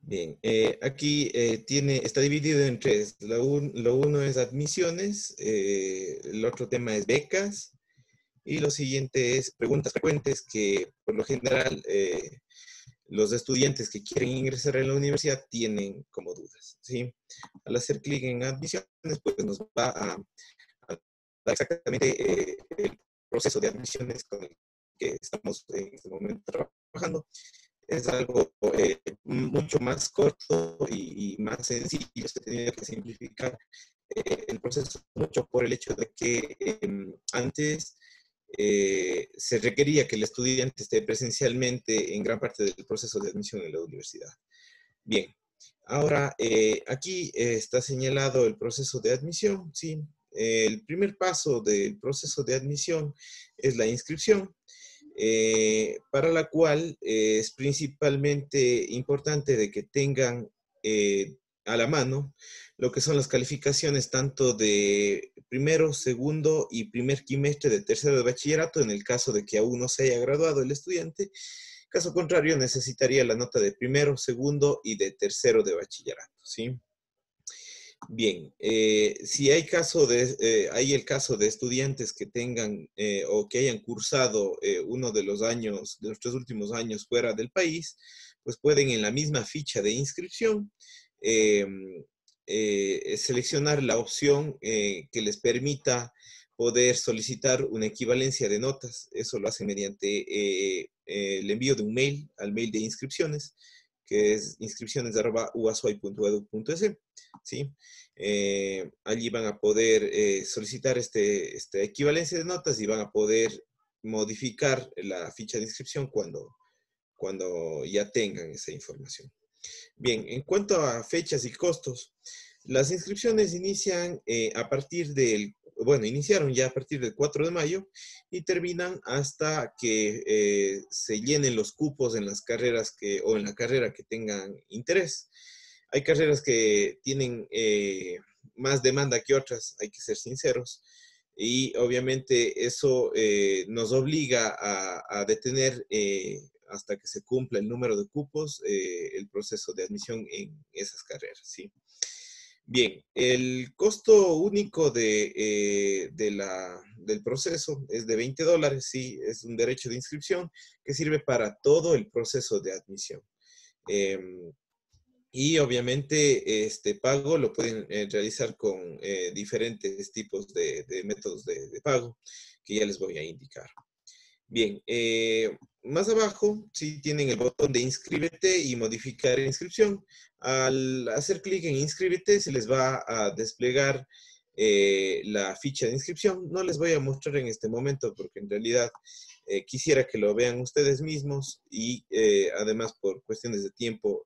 [SPEAKER 7] Bien, aquí está dividido en tres. Lo uno es admisiones, el otro tema es becas y lo siguiente es preguntas frecuentes que por lo general los estudiantes que quieren ingresar a la universidad tienen como dudas, ¿sí? Al hacer clic en admisiones, pues nos va a dar exactamente el proceso de admisiones con el que estamos en este momento trabajando. Es algo mucho más corto y más sencillo. Se tenía que simplificar el proceso mucho por el hecho de que antes se requería que el estudiante esté presencialmente en gran parte del proceso de admisión en la universidad. Bien, ahora aquí está señalado el proceso de admisión, ¿sí? El primer paso del proceso de admisión es la inscripción. Para la cual es principalmente importante de que tengan a la mano lo que son las calificaciones tanto de primero, segundo y primer quimestre de tercero de bachillerato en el caso de que aún no se haya graduado el estudiante. Caso contrario, necesitaría la nota de primero, segundo y de tercero de bachillerato, ¿sí? Bien, si hay hay el caso de estudiantes que tengan o que hayan cursado uno de los años, de los 3 últimos años fuera del país, pues pueden en la misma ficha de inscripción seleccionar la opción que les permita poder solicitar una equivalencia de notas. Eso lo hacen mediante el envío de un mail al mail de inscripciones, que es inscripciones@uasoy.edu.es, ¿sí? Allí van a poder solicitar esta equivalencia de notas y van a poder modificar la ficha de inscripción cuando ya tengan esa información. Bien, en cuanto a fechas y costos, las inscripciones inician iniciaron ya a partir del 4 de mayo y terminan hasta que se llenen los cupos en las carreras o en la carrera que tengan interés. Hay carreras que tienen más demanda que otras, hay que ser sinceros, y obviamente eso nos obliga a detener hasta que se cumpla el número de cupos el proceso de admisión en esas carreras, ¿sí? Bien, el costo único del proceso es de $20, sí, es un derecho de inscripción que sirve para todo el proceso de admisión. Y obviamente este pago lo pueden realizar con diferentes tipos de métodos de pago que ya les voy a indicar. Bien, más abajo sí tienen el botón de inscríbete y modificar inscripción. Al hacer clic en inscríbete se les va a desplegar la ficha de inscripción. No les voy a mostrar en este momento porque en realidad quisiera que lo vean ustedes mismos y además por cuestiones de tiempo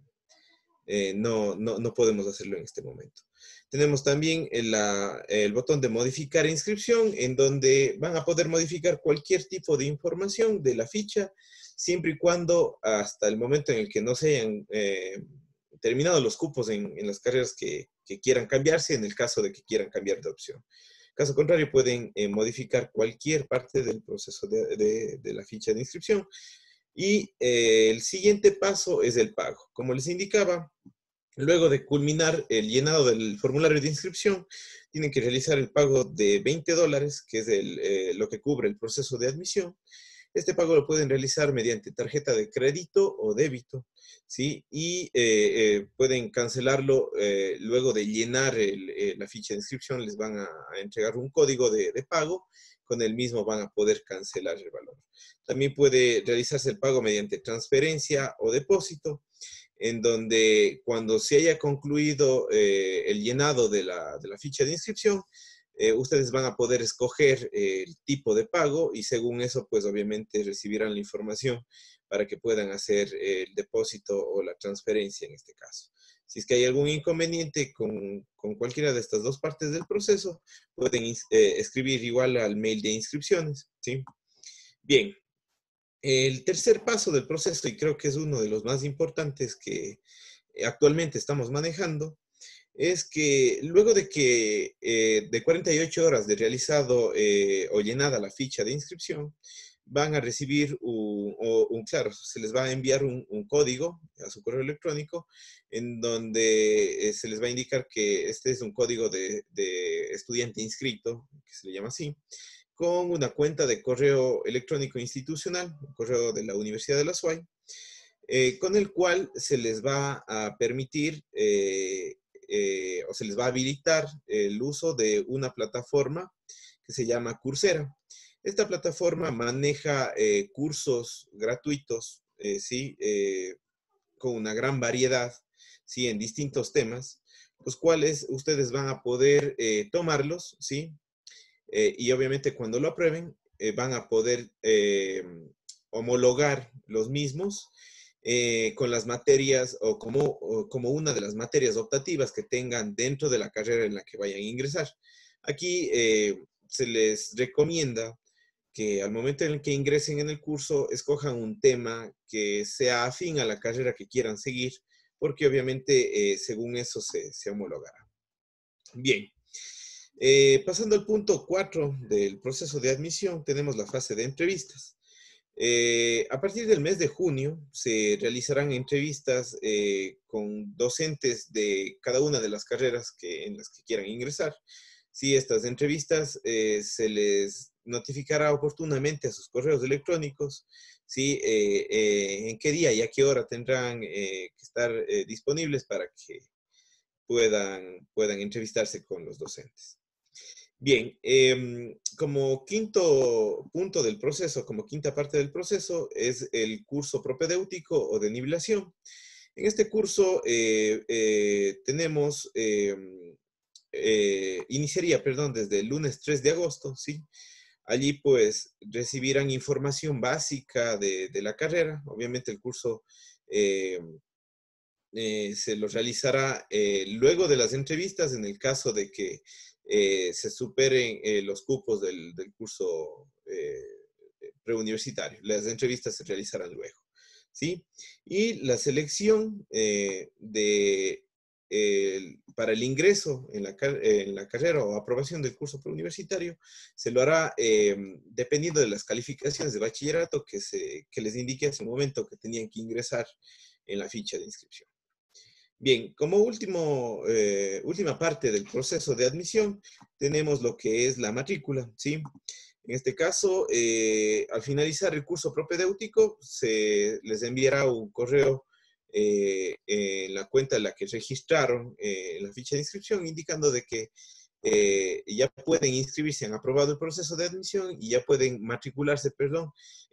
[SPEAKER 7] no podemos hacerlo en este momento. Tenemos también el botón de modificar inscripción, en donde van a poder modificar cualquier tipo de información de la ficha, siempre y cuando hasta el momento en el que no se hayan terminado los cupos en las carreras que quieran cambiarse, en el caso de que quieran cambiar de opción. Caso contrario, pueden modificar cualquier parte del proceso de la ficha de inscripción. Y el siguiente paso es el pago. Como les indicaba, luego de culminar el llenado del formulario de inscripción, tienen que realizar el pago de $20, que es lo que cubre el proceso de admisión. Este pago lo pueden realizar mediante tarjeta de crédito o débito, ¿sí? Y pueden cancelarlo luego de llenar la ficha de inscripción. Les van a entregar un código de pago. Con el mismo van a poder cancelar el valor. También puede realizarse el pago mediante transferencia o depósito, en donde cuando se haya concluido el llenado de la ficha de inscripción, ustedes van a poder escoger el tipo de pago y según eso, pues obviamente recibirán la información para que puedan hacer el depósito o la transferencia en este caso. Si es que hay algún inconveniente con cualquiera de estas dos partes del proceso, pueden escribir igual al mail de inscripciones, ¿sí? Bien. El tercer paso del proceso, y creo que es uno de los más importantes que actualmente estamos manejando, es que luego de que de 48 horas de realizado o llenada la ficha de inscripción, van a recibir claro, se les va a enviar un código a su correo electrónico, en donde se les va a indicar que este es un código de estudiante inscrito, que se le llama así, con una cuenta de correo electrónico institucional, un correo de la Universidad de la SUAY, con el cual se les va a permitir o se les va a habilitar el uso de una plataforma que se llama Coursera. Esta plataforma maneja cursos gratuitos, ¿sí? Con una gran variedad, ¿sí? En distintos temas, los cuales ustedes van a poder tomarlos, ¿sí? Y obviamente cuando lo aprueben, van a poder homologar los mismos con las materias o como una de las materias optativas que tengan dentro de la carrera en la que vayan a ingresar. Aquí se les recomienda que al momento en el que ingresen en el curso, escojan un tema que sea afín a la carrera que quieran seguir, porque obviamente según eso se homologará. Bien. Pasando al punto 4 del proceso de admisión, tenemos la fase de entrevistas. A partir del mes de junio se realizarán entrevistas con docentes de cada una de las carreras en las que quieran ingresar. Sí, estas entrevistas se les notificará oportunamente a sus correos electrónicos, ¿sí? En qué día y a qué hora tendrán que estar disponibles para que puedan entrevistarse con los docentes. Bien, como quinto punto del proceso, como quinta parte del proceso, es el curso propedéutico o de nivelación. En este curso iniciaría, perdón, desde el lunes 3 de agosto, ¿sí? Allí pues recibirán información básica de la carrera. Obviamente el curso se los realizará luego de las entrevistas en el caso de que se superen los cupos del curso preuniversitario. Las entrevistas se realizarán luego, ¿sí? Y la selección para el ingreso en la carrera o aprobación del curso preuniversitario se lo hará dependiendo de las calificaciones de bachillerato que les indique hace un momento que tenían que ingresar en la ficha de inscripción. Bien, como última parte del proceso de admisión, tenemos lo que es la matrícula, ¿sí? En este caso, al finalizar el curso propedéutico, se les enviará un correo en la cuenta en la que registraron en la ficha de inscripción, indicando de que ya pueden inscribirse, han aprobado el proceso de admisión y ya pueden matricularse, perdón,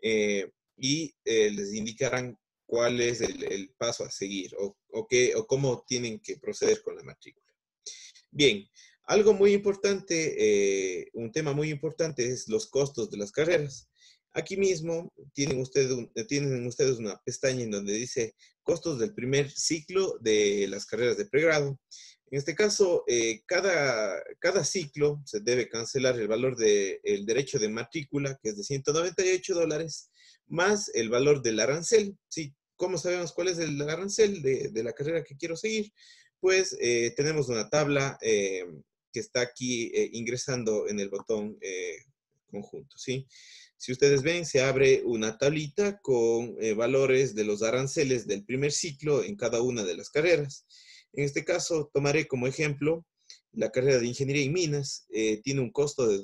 [SPEAKER 7] y les indicarán cuál es el paso a seguir o cómo tienen que proceder con la matrícula. Bien, algo muy importante, un tema muy importante es los costos de las carreras. Aquí mismo tienen ustedes una pestaña en donde dice costos del primer ciclo de las carreras de pregrado. En este caso, cada ciclo se debe cancelar el valor del derecho de matrícula, que es de $198, más el valor del arancel. ¿Sí? ¿Cómo sabemos cuál es el arancel de la carrera que quiero seguir? Pues tenemos una tabla que está aquí ingresando en el botón conjunto, ¿sí? Si ustedes ven, se abre una tablita con valores de los aranceles del primer ciclo en cada una de las carreras. En este caso, tomaré como ejemplo la carrera de Ingeniería en Minas. Tiene un costo de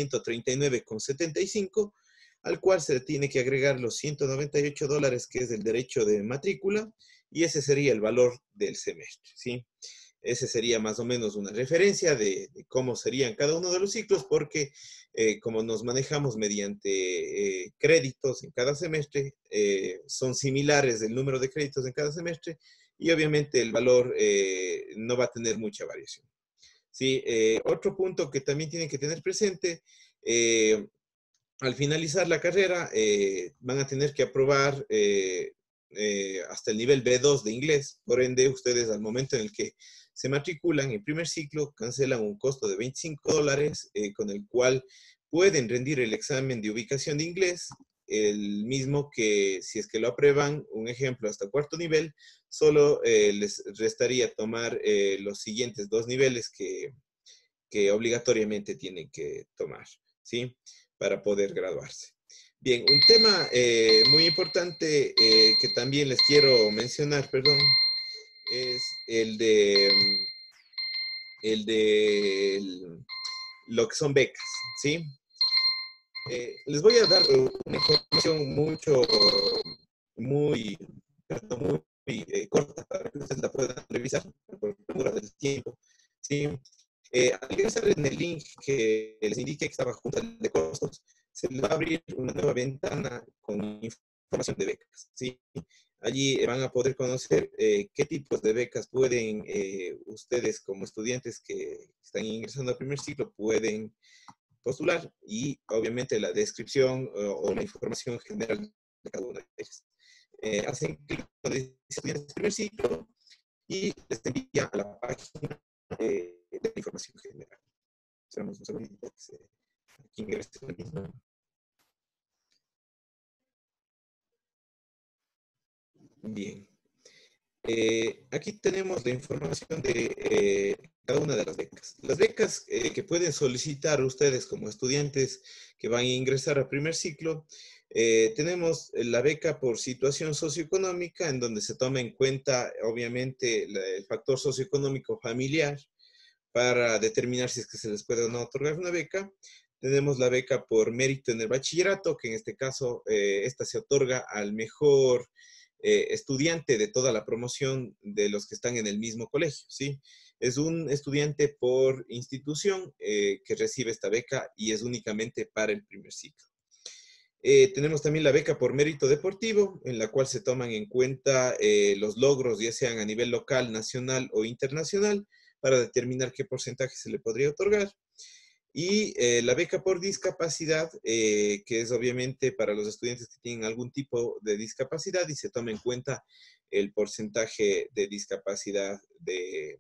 [SPEAKER 7] $2,139,75, al cual se le tiene que agregar los $198, que es el derecho de matrícula, y ese sería el valor del semestre, ¿sí? Ese sería más o menos una referencia de cómo serían cada uno de los ciclos, porque como nos manejamos mediante créditos en cada semestre, son similares el número de créditos en cada semestre, y obviamente el valor no va a tener mucha variación. ¿Sí? Otro punto que también tienen que tener presente, al finalizar la carrera van a tener que aprobar hasta el nivel B2 de inglés. Por ende, ustedes al momento en el que se matriculan en primer ciclo, cancelan un costo de $25 con el cual pueden rendir el examen de ubicación de inglés, el mismo que si es que lo aprueban, un ejemplo, hasta cuarto nivel, solo les restaría tomar los siguientes 2 niveles que obligatoriamente tienen que tomar, ¿sí? Para poder graduarse. Bien, un tema muy importante que también les quiero mencionar, perdón, es lo que son becas, ¿sí? Les voy a dar una información muy corta para que ustedes la puedan revisar por premura del tiempo, ¿sí? Al ingresar en el link que les indiqué que estaba junto al de costos, se les va a abrir una nueva ventana con información de becas, ¿sí? Allí van a poder conocer qué tipos de becas pueden ustedes como estudiantes que están ingresando al primer ciclo pueden postular y obviamente la descripción o la información general de cada una de ellas. Hacen clic donde estudiantes del primer ciclo y les envía a la página de la información general. Esperamos un segundito que se aquí ingrese la misma. Bien. Aquí tenemos la información de cada una de las becas. Las becas que pueden solicitar ustedes como estudiantes que van a ingresar al primer ciclo, tenemos la beca por situación socioeconómica, en donde se toma en cuenta, obviamente, el factor socioeconómico familiar para determinar si es que se les puede o no otorgar una beca. Tenemos la beca por mérito en el bachillerato, que en este caso, esta se otorga al mejor estudiante de toda la promoción de los que están en el mismo colegio, ¿sí? Es un estudiante por institución que recibe esta beca y es únicamente para el primer ciclo. Tenemos también la beca por mérito deportivo, en la cual se toman en cuenta los logros, ya sean a nivel local, nacional o internacional, para determinar qué porcentaje se le podría otorgar. Y la beca por discapacidad, que es obviamente para los estudiantes que tienen algún tipo de discapacidad y se toma en cuenta el porcentaje de discapacidad de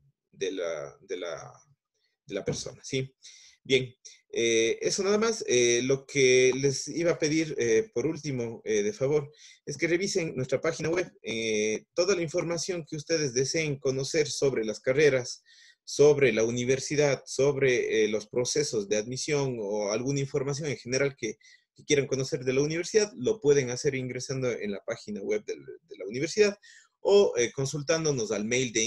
[SPEAKER 7] la persona, ¿sí? Bien, eso nada más. Lo que les iba a pedir por último, de favor, es que revisen nuestra página web. Toda la información que ustedes deseen conocer sobre las carreras, sobre la universidad, sobre los procesos de admisión o alguna información en general que quieran conocer de la universidad, lo pueden hacer ingresando en la página web de la universidad o consultándonos al mail de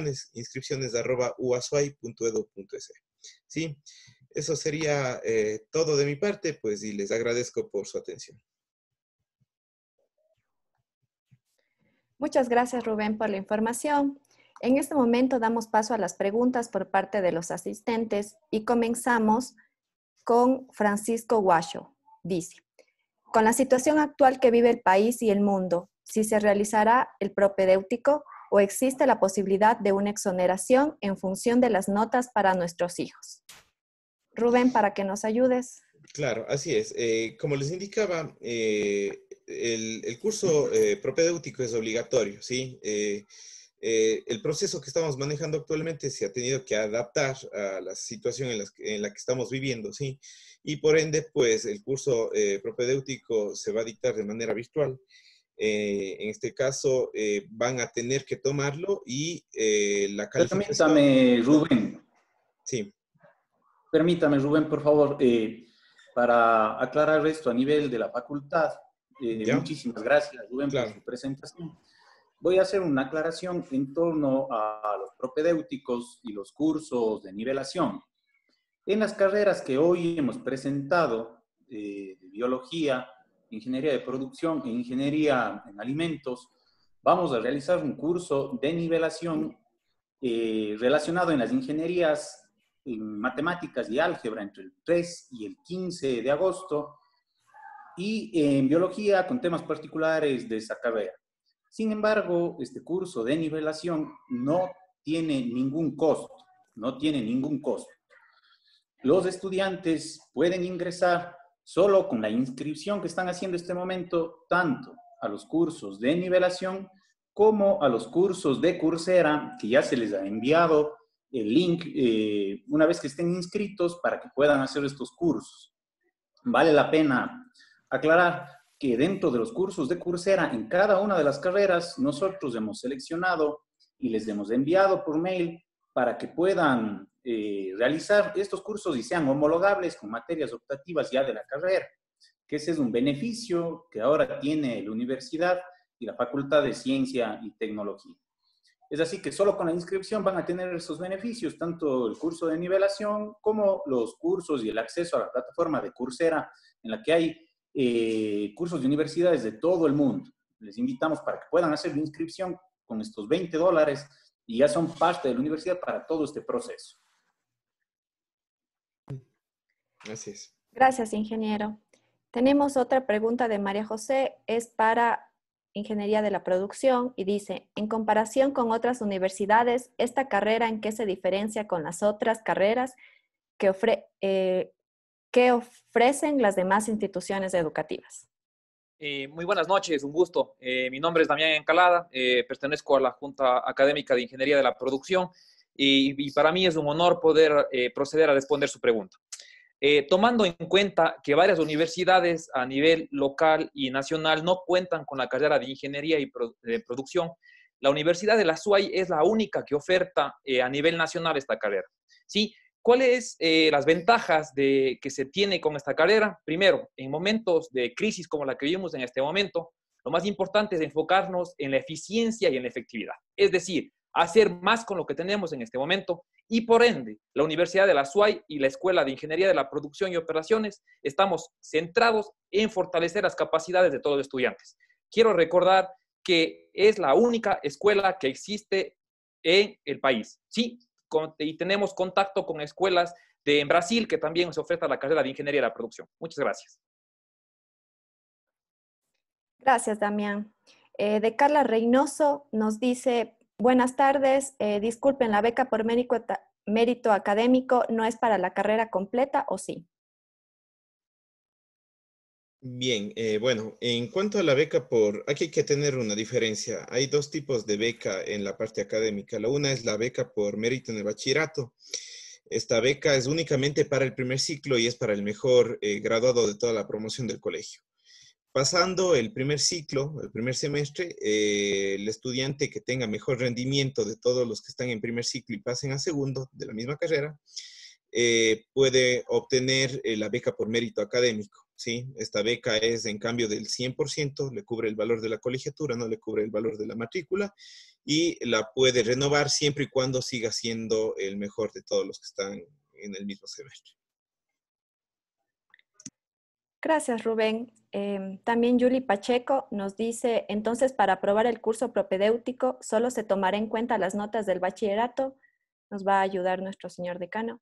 [SPEAKER 7] inscripciones@uasuay.edu.es. ¿Sí? Eso sería todo de mi parte, pues, y les agradezco por su atención.
[SPEAKER 2] Muchas gracias, Rubén, por la información. En este momento damos paso a las preguntas por parte de los asistentes y comenzamos con Francisco Guacho. Dice, con la situación actual que vive el país y el mundo, ¿si se realizará el propedéutico o existe la posibilidad de una exoneración en función de las notas para nuestros hijos? Rubén, para que nos ayudes.
[SPEAKER 7] Claro, así es. Como les indicaba, el curso propedéutico es obligatorio, ¿sí? El proceso que estamos manejando actualmente se ha tenido que adaptar a la situación en la que estamos viviendo, ¿sí? Y por ende, pues, el curso propedéutico se va a dictar de manera virtual. En este caso, van a tener que tomarlo y la calificación...
[SPEAKER 1] Permítame, Rubén.
[SPEAKER 7] Sí.
[SPEAKER 1] Permítame, Rubén, por favor, para aclarar esto a nivel de la facultad. Muchísimas gracias, Rubén,
[SPEAKER 7] claro,
[SPEAKER 1] por su presentación. Voy a hacer una aclaración en torno a los propedéuticos y los cursos de nivelación. En las carreras que hoy hemos presentado, de biología, ingeniería de producción e ingeniería en alimentos, vamos a realizar un curso de nivelación relacionado en las ingenierías en matemáticas y álgebra entre el 3 y el 15 de agosto y en biología con temas particulares de esa carrera. Sin embargo, este curso de nivelación no tiene ningún costo, Los estudiantes pueden ingresar solo con la inscripción que están haciendo en este momento, tanto a los cursos de nivelación como a los cursos de Coursera, que ya se les ha enviado el link una vez que estén inscritos para que puedan hacer estos cursos. Vale la pena aclarar que dentro de los cursos de Coursera, en cada una de las carreras, nosotros hemos seleccionado y les hemos enviado por mail para que puedan realizar estos cursos y sean homologables con materias optativas ya de la carrera. que ese es un beneficio que ahora tiene la universidad y la Facultad de Ciencia y Tecnología. Es así que solo con la inscripción van a tener esos beneficios, tanto el curso de nivelación como los cursos y el acceso a la plataforma de Coursera, en la que hay cursos de universidades de todo el mundo. Les invitamos para que puedan hacer la inscripción con estos $20 y ya son parte de la universidad para todo este proceso.
[SPEAKER 7] Así es.
[SPEAKER 2] Gracias, ingeniero. Tenemos otra pregunta de María José, es para Ingeniería de la Producción y dice, en comparación con otras universidades, ¿esta carrera en qué se diferencia con las otras carreras que ofrecen las demás instituciones educativas?
[SPEAKER 9] Muy buenas noches, un gusto. Mi nombre es Damián Encalada, pertenezco a la Junta Académica de Ingeniería de la Producción y para mí es un honor poder proceder a responder su pregunta. Tomando en cuenta que varias universidades a nivel local y nacional no cuentan con la carrera de Ingeniería y Producción, la Universidad de la SUAY es la única que oferta a nivel nacional esta carrera. ¿Sí? ¿Cuáles las ventajas que se tiene con esta carrera? Primero, en momentos de crisis como la que vivimos en este momento, lo más importante es enfocarnos en la eficiencia y en la efectividad. Es decir, hacer más con lo que tenemos en este momento y por ende, la Universidad de la SUAY y la Escuela de Ingeniería de la Producción y Operaciones estamos centrados en fortalecer las capacidades de todos los estudiantes. Quiero recordar que es la única escuela que existe en el país, ¿sí? Y tenemos contacto con escuelas en Brasil que también se oferta la carrera de Ingeniería de la Producción. Muchas gracias.
[SPEAKER 2] Gracias, Damián. De Carla Reynoso nos dice, buenas tardes, disculpen, ¿la beca por mérito académico no es para la carrera completa o sí?
[SPEAKER 7] Bien, bueno, en cuanto a la beca aquí hay que tener una diferencia. Hay dos tipos de beca en la parte académica. La una es la beca por mérito en el bachillerato. Esta beca es únicamente para el primer ciclo y es para el mejor graduado de toda la promoción del colegio. Pasando el primer ciclo, el primer semestre, el estudiante que tenga mejor rendimiento de todos los que están en primer ciclo y pasen a segundo de la misma carrera, puede obtener la beca por mérito académico. ¿Sí? Esta beca es en cambio del 100%, le cubre el valor de la colegiatura, no le cubre el valor de la matrícula y la puede renovar siempre y cuando siga siendo el mejor de todos los que están en el mismo semestre.
[SPEAKER 2] Gracias, Rubén. También Yuli Pacheco nos dice, entonces para aprobar el curso propedéutico solo se tomará en cuenta las notas del bachillerato. Nos va a ayudar nuestro señor decano.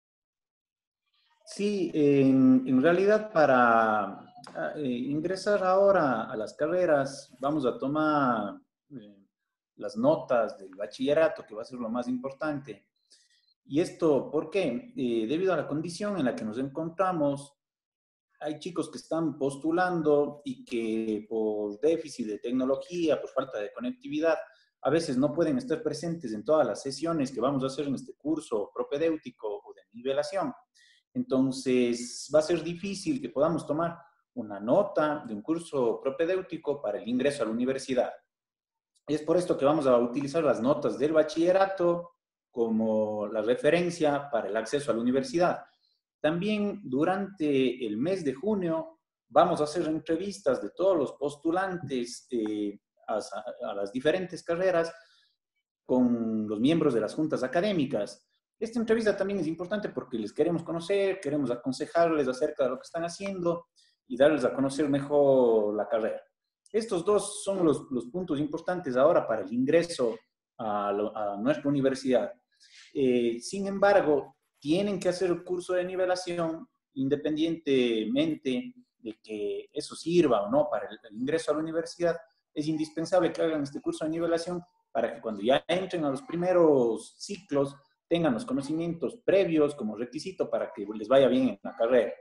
[SPEAKER 1] Sí, en realidad para ingresar ahora a las carreras vamos a tomar las notas del bachillerato, que va a ser lo más importante. ¿Y esto por qué? Debido a la condición en la que nos encontramos, hay chicos que están postulando y que por déficit de tecnología, por falta de conectividad, a veces no pueden estar presentes en todas las sesiones que vamos a hacer en este curso propedéutico o de nivelación. Entonces, va a ser difícil que podamos tomar una nota de un curso propedéutico para el ingreso a la universidad. Es por esto que vamos a utilizar las notas del bachillerato como la referencia para el acceso a la universidad. También durante el mes de junio vamos a hacer entrevistas de todos los postulantes a las diferentes carreras con los miembros de las juntas académicas. Esta entrevista también es importante porque les queremos conocer, queremos aconsejarles acerca de lo que están haciendo y darles a conocer mejor la carrera. Estos dos son los puntos importantes ahora para el ingreso a nuestra universidad. Sin embargo, tienen que hacer el curso de nivelación independientemente de que eso sirva o no para el ingreso a la universidad. Es indispensable que hagan este curso de nivelación para que cuando ya entren a los primeros ciclos tengan los conocimientos previos como requisito para que les vaya bien en la carrera.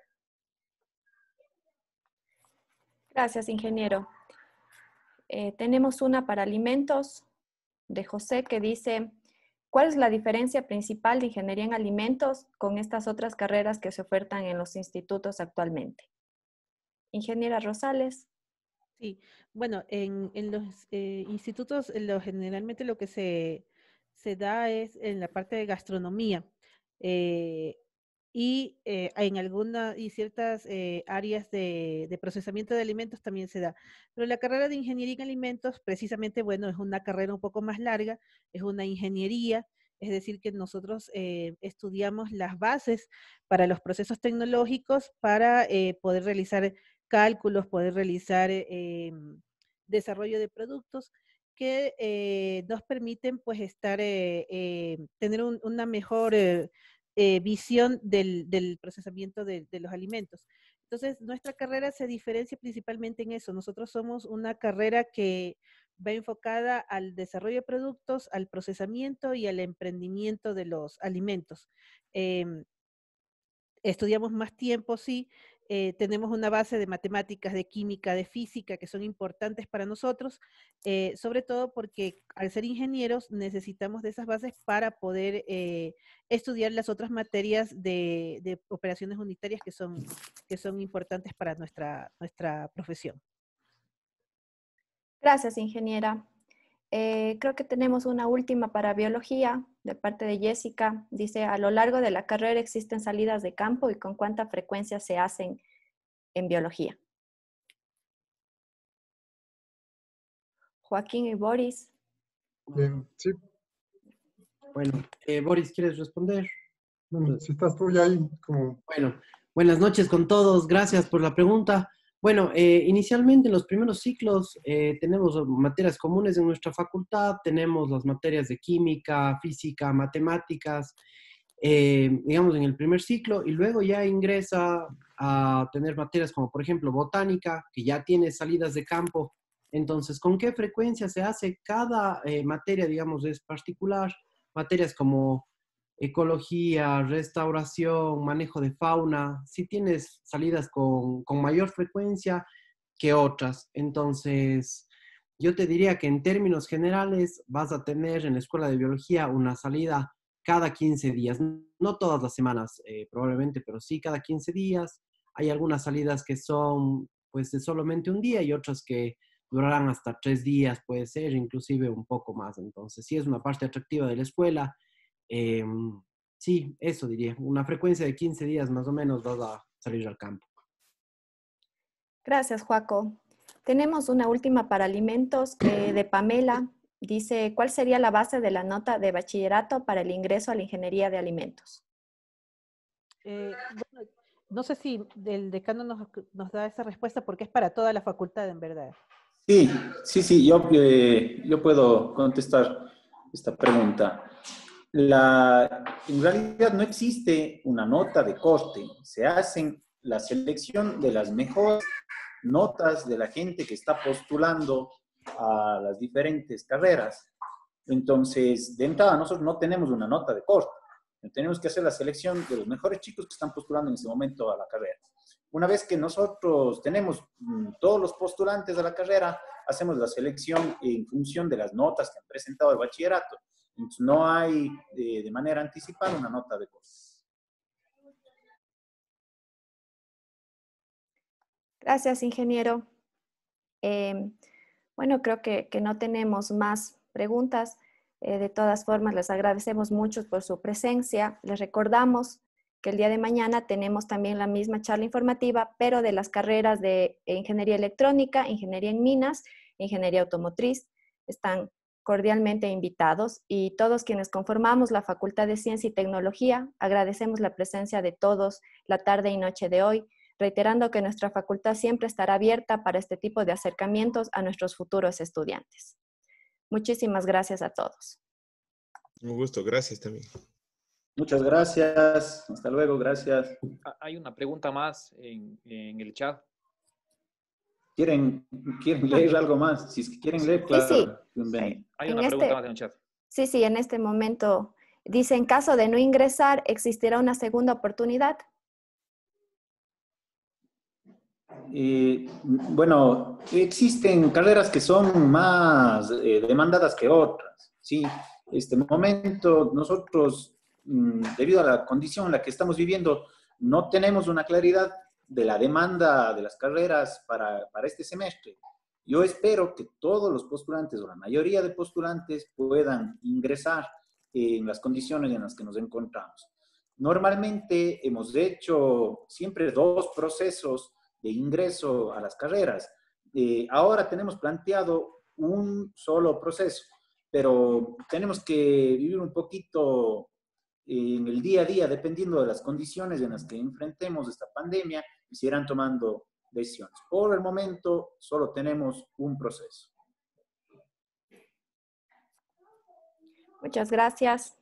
[SPEAKER 2] Gracias, ingeniero. Tenemos una para alimentos de José que dice, ¿cuál es la diferencia principal de ingeniería en alimentos con estas otras carreras que se ofertan en los institutos actualmente? Ingeniera Rosales.
[SPEAKER 6] Sí, bueno, en los institutos generalmente lo que se da es en la parte de gastronomía. y en algunas y ciertas áreas de procesamiento de alimentos también se da. Pero la carrera de ingeniería en alimentos, precisamente, bueno, es una carrera un poco más larga, es una ingeniería, es decir, que nosotros estudiamos las bases para los procesos tecnológicos para poder realizar cálculos, poder realizar desarrollo de productos que nos permiten pues tener una mejor visión del procesamiento de los alimentos. Entonces, nuestra carrera se diferencia principalmente en eso. Nosotros somos una carrera que va enfocada al desarrollo de productos, al procesamiento y al emprendimiento de los alimentos. Estudiamos más tiempo, sí, tenemos una base de matemáticas, de química, de física, que son importantes para nosotros, sobre todo porque al ser ingenieros necesitamos de esas bases para poder estudiar las otras materias de operaciones unitarias que son importantes para nuestra profesión.
[SPEAKER 2] Gracias, ingeniera. Creo que tenemos una última para biología de parte de Jessica. Dice, a lo largo de la carrera existen salidas de campo y con cuánta frecuencia se hacen en biología. Joaquín y Boris.
[SPEAKER 10] Sí. Bueno, Boris, ¿quieres responder? Bueno, si estás tú ya ahí, como... Bueno, buenas noches con todos, gracias por la pregunta. Bueno, inicialmente en los primeros ciclos tenemos materias comunes en nuestra facultad, tenemos las materias de química, física, matemáticas, digamos en el primer ciclo, y luego ya ingresa a tener materias como por ejemplo botánica, que ya tiene salidas de campo. Entonces, ¿con qué frecuencia se hace? Cada materia, digamos, es particular. Materias como ecología, restauración, manejo de fauna, sí tienes salidas con mayor frecuencia que otras. Entonces, yo te diría que en términos generales vas a tener en la escuela de biología una salida cada 15 días. No todas las semanas probablemente, pero sí cada 15 días. Hay algunas salidas que son pues de solamente un día y otras que durarán hasta 3 días, puede ser, inclusive un poco más. Entonces, sí es una parte atractiva de la escuela. Sí, eso diría. Una frecuencia de 15 días más o menos vas a salir al campo.
[SPEAKER 2] Gracias, Joaco. Tenemos una última para alimentos de Pamela. Dice, ¿cuál sería la base de la nota de bachillerato para el ingreso a la ingeniería de alimentos?
[SPEAKER 6] Bueno, no sé si el decano nos da esa respuesta porque es para toda la facultad, en verdad.
[SPEAKER 1] Sí, yo puedo contestar esta pregunta. En realidad no existe una nota de corte, se hace la selección de las mejores notas de la gente que está postulando a las diferentes carreras. Entonces, de entrada, nosotros no tenemos una nota de corte, tenemos que hacer la selección de los mejores chicos que están postulando en ese momento a la carrera. Una vez que nosotros tenemos todos los postulantes a la carrera, hacemos la selección en función de las notas que han presentado el bachillerato. Entonces, no hay de manera anticipada una nota de corte.
[SPEAKER 2] Gracias, ingeniero. Bueno, creo que no tenemos más preguntas. De todas formas, les agradecemos mucho por su presencia. Les recordamos que el día de mañana tenemos también la misma charla informativa, pero de las carreras de Ingeniería Electrónica, Ingeniería en Minas, Ingeniería Automotriz. Están cordialmente invitados y todos quienes conformamos la Facultad de Ciencia y Tecnología, agradecemos la presencia de todos la tarde y noche de hoy, reiterando que nuestra facultad siempre estará abierta para este tipo de acercamientos a nuestros futuros estudiantes. Muchísimas gracias a todos.
[SPEAKER 7] Un gusto, gracias también.
[SPEAKER 1] Muchas gracias, hasta luego, gracias.
[SPEAKER 9] Hay una pregunta más en el chat.
[SPEAKER 1] ¿Quieren leer algo más? Si quieren leer, claro.
[SPEAKER 2] Sí.
[SPEAKER 9] Hay una pregunta más en el chat.
[SPEAKER 2] Sí, en este momento dice, en caso de no ingresar, ¿existirá una segunda oportunidad?
[SPEAKER 1] Bueno, existen carreras que son más demandadas que otras, ¿sí? Este momento nosotros, debido a la condición en la que estamos viviendo, no tenemos una claridad de la demanda de las carreras para este semestre. Yo espero que todos los postulantes o la mayoría de postulantes puedan ingresar en las condiciones en las que nos encontramos. Normalmente hemos hecho siempre 2 procesos de ingreso a las carreras. Ahora tenemos planteado un solo proceso, pero tenemos que vivir un poquito en el día a día, dependiendo de las condiciones en las que enfrentemos esta pandemia, y se irán tomando decisiones. Por el momento, solo tenemos un proceso.
[SPEAKER 2] Muchas gracias.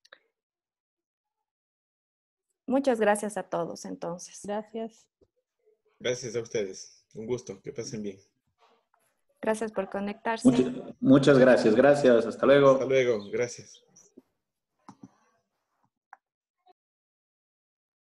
[SPEAKER 2] Muchas gracias a todos, entonces.
[SPEAKER 6] Gracias.
[SPEAKER 7] Gracias a ustedes. Un gusto. Que pasen bien.
[SPEAKER 2] Gracias por conectarse.
[SPEAKER 1] Muchas gracias. Gracias. Hasta luego.
[SPEAKER 7] Hasta luego. Gracias.